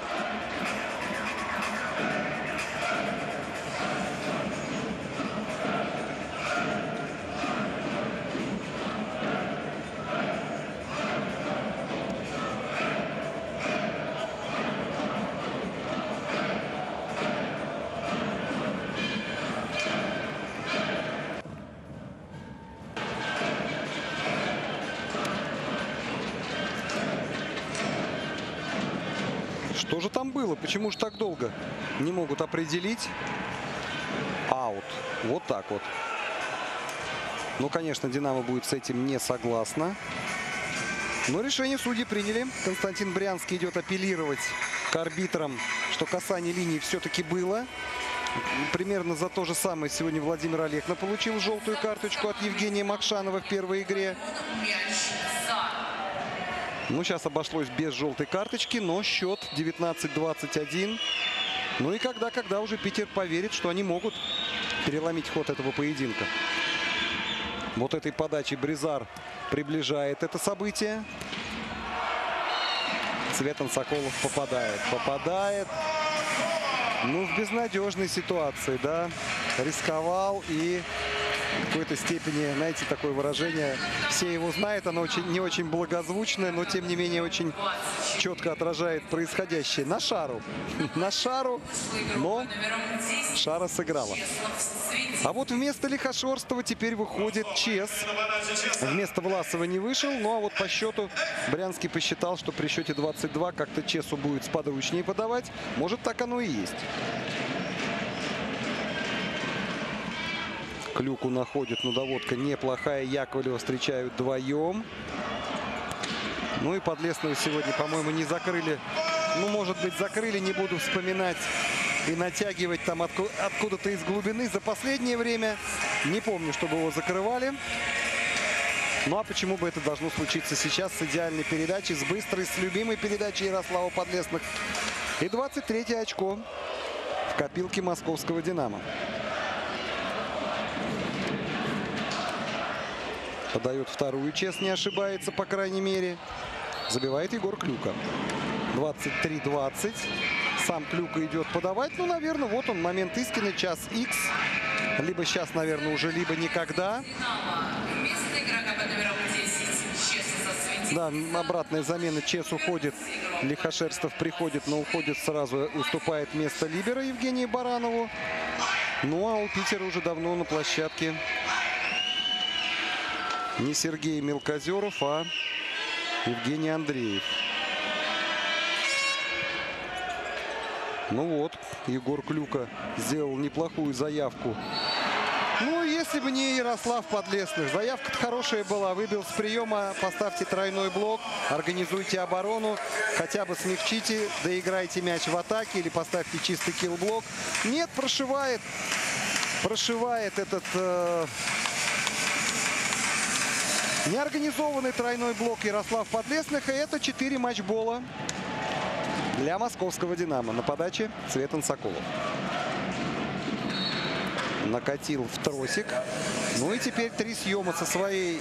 Что же там было? Почему же так долго не могут определить? Аут. Вот так вот. Ну, конечно, «Динамо» будет с этим не согласна. Но решение судьи приняли. Константин Брянский идет апеллировать к арбитрам, что касание линии все-таки было. Примерно за то же самое сегодня Владимир Олекна получил желтую карточку от Евгения Макшанова в первой игре. Ну, сейчас обошлось без желтой карточки, но счет 19-21. Ну и когда уже Питер поверит, что они могут переломить ход этого поединка. Вот этой подачей Бризар приближает это событие. Цветан Соколов попадает. Ну, в безнадежной ситуации, да. Рисковал и в какой-то степени, знаете, такое выражение, все его знают, оно очень, не очень благозвучное, но тем не менее очень четко отражает происходящее. На шару. На шару, но шара сыграла. А вот вместо Лихошерстова теперь выходит Чес. Вместо Власова не вышел, ну а вот по счету Брянский посчитал, что при счете 22 как-то Чесу будет сподручнее подавать. Может, так оно и есть. Клюку находит, но доводка неплохая. Яковлева встречают вдвоем. Ну и Подлесного сегодня, по-моему, не закрыли. Ну, может быть, закрыли, не буду вспоминать и натягивать там откуда-то из глубины. За последнее время не помню, чтобы его закрывали. Ну а почему бы это должно случиться сейчас с идеальной передачей, с быстрой, с любимой передачей Ярослава Подлесных. И 23-е очко в копилке московского «Динамо». Подает вторую, Чес не ошибается, по крайней мере. Забивает Егор Клюка. 23-20. Сам Клюка идет подавать. Ну, наверное, вот он, момент истины, час Х. Либо сейчас, наверное, уже, либо никогда. Да, обратная замена. Чес уходит. Лихошерстов приходит, но уходит сразу. Уступает место либера Евгению Баранову. Ну, а у Питера уже давно на площадке не Сергей Мелкозеров, а Евгений Андреев. Ну вот, Егор Клюка сделал неплохую заявку. Ну, если бы не Ярослав Подлесных. Заявка-то хорошая была. Выбил с приема, поставьте тройной блок, организуйте оборону, хотя бы смягчите, доиграйте мяч в атаке или поставьте чистый килл-блок. Нет, прошивает этот неорганизованный тройной блок Ярослав Подлесных. И это 4 матчбола для московского «Динамо». На подаче Цветан Соколов. Накатил в тросик. Ну и теперь 3 съема со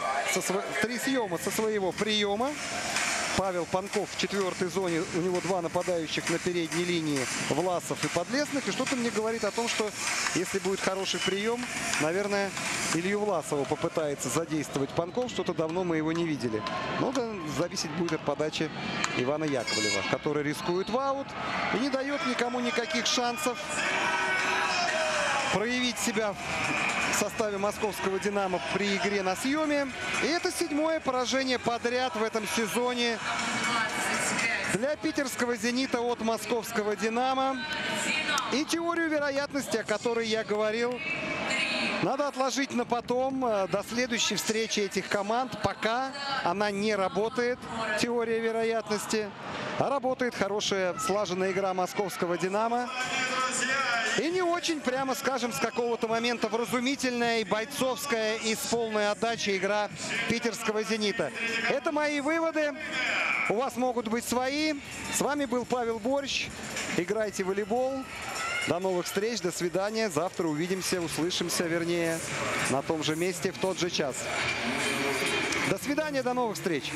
своего приема. Павел Панков в 4-й зоне. У него 2 нападающих на передней линии, Власов и Подлесных. И что-то мне говорит о том, что если будет хороший прием, наверное, Илью Власова попытается задействовать Панков. Что-то давно мы его не видели. Ну да, зависеть будет от подачи Ивана Яковлева, который рискует в аут и не дает никому никаких шансов проявить себя в составе московского «Динамо» при игре на съеме. И это 7-е поражение подряд в этом сезоне для питерского «Зенита» от московского «Динамо». И теорию вероятности, о которой я говорил, надо отложить на потом, до следующей встречи этих команд. Пока она не работает, теория вероятности, а работает хорошая слаженная игра московского «Динамо». И не очень, прямо скажем, с какого-то момента вразумительная и бойцовская, и с полной отдачей игра питерского «Зенита». Это мои выводы. У вас могут быть свои. С вами был Павел Борщ. Играйте в волейбол. До новых встреч, до свидания. Завтра увидимся, услышимся, вернее, на том же месте в тот же час. До свидания, до новых встреч.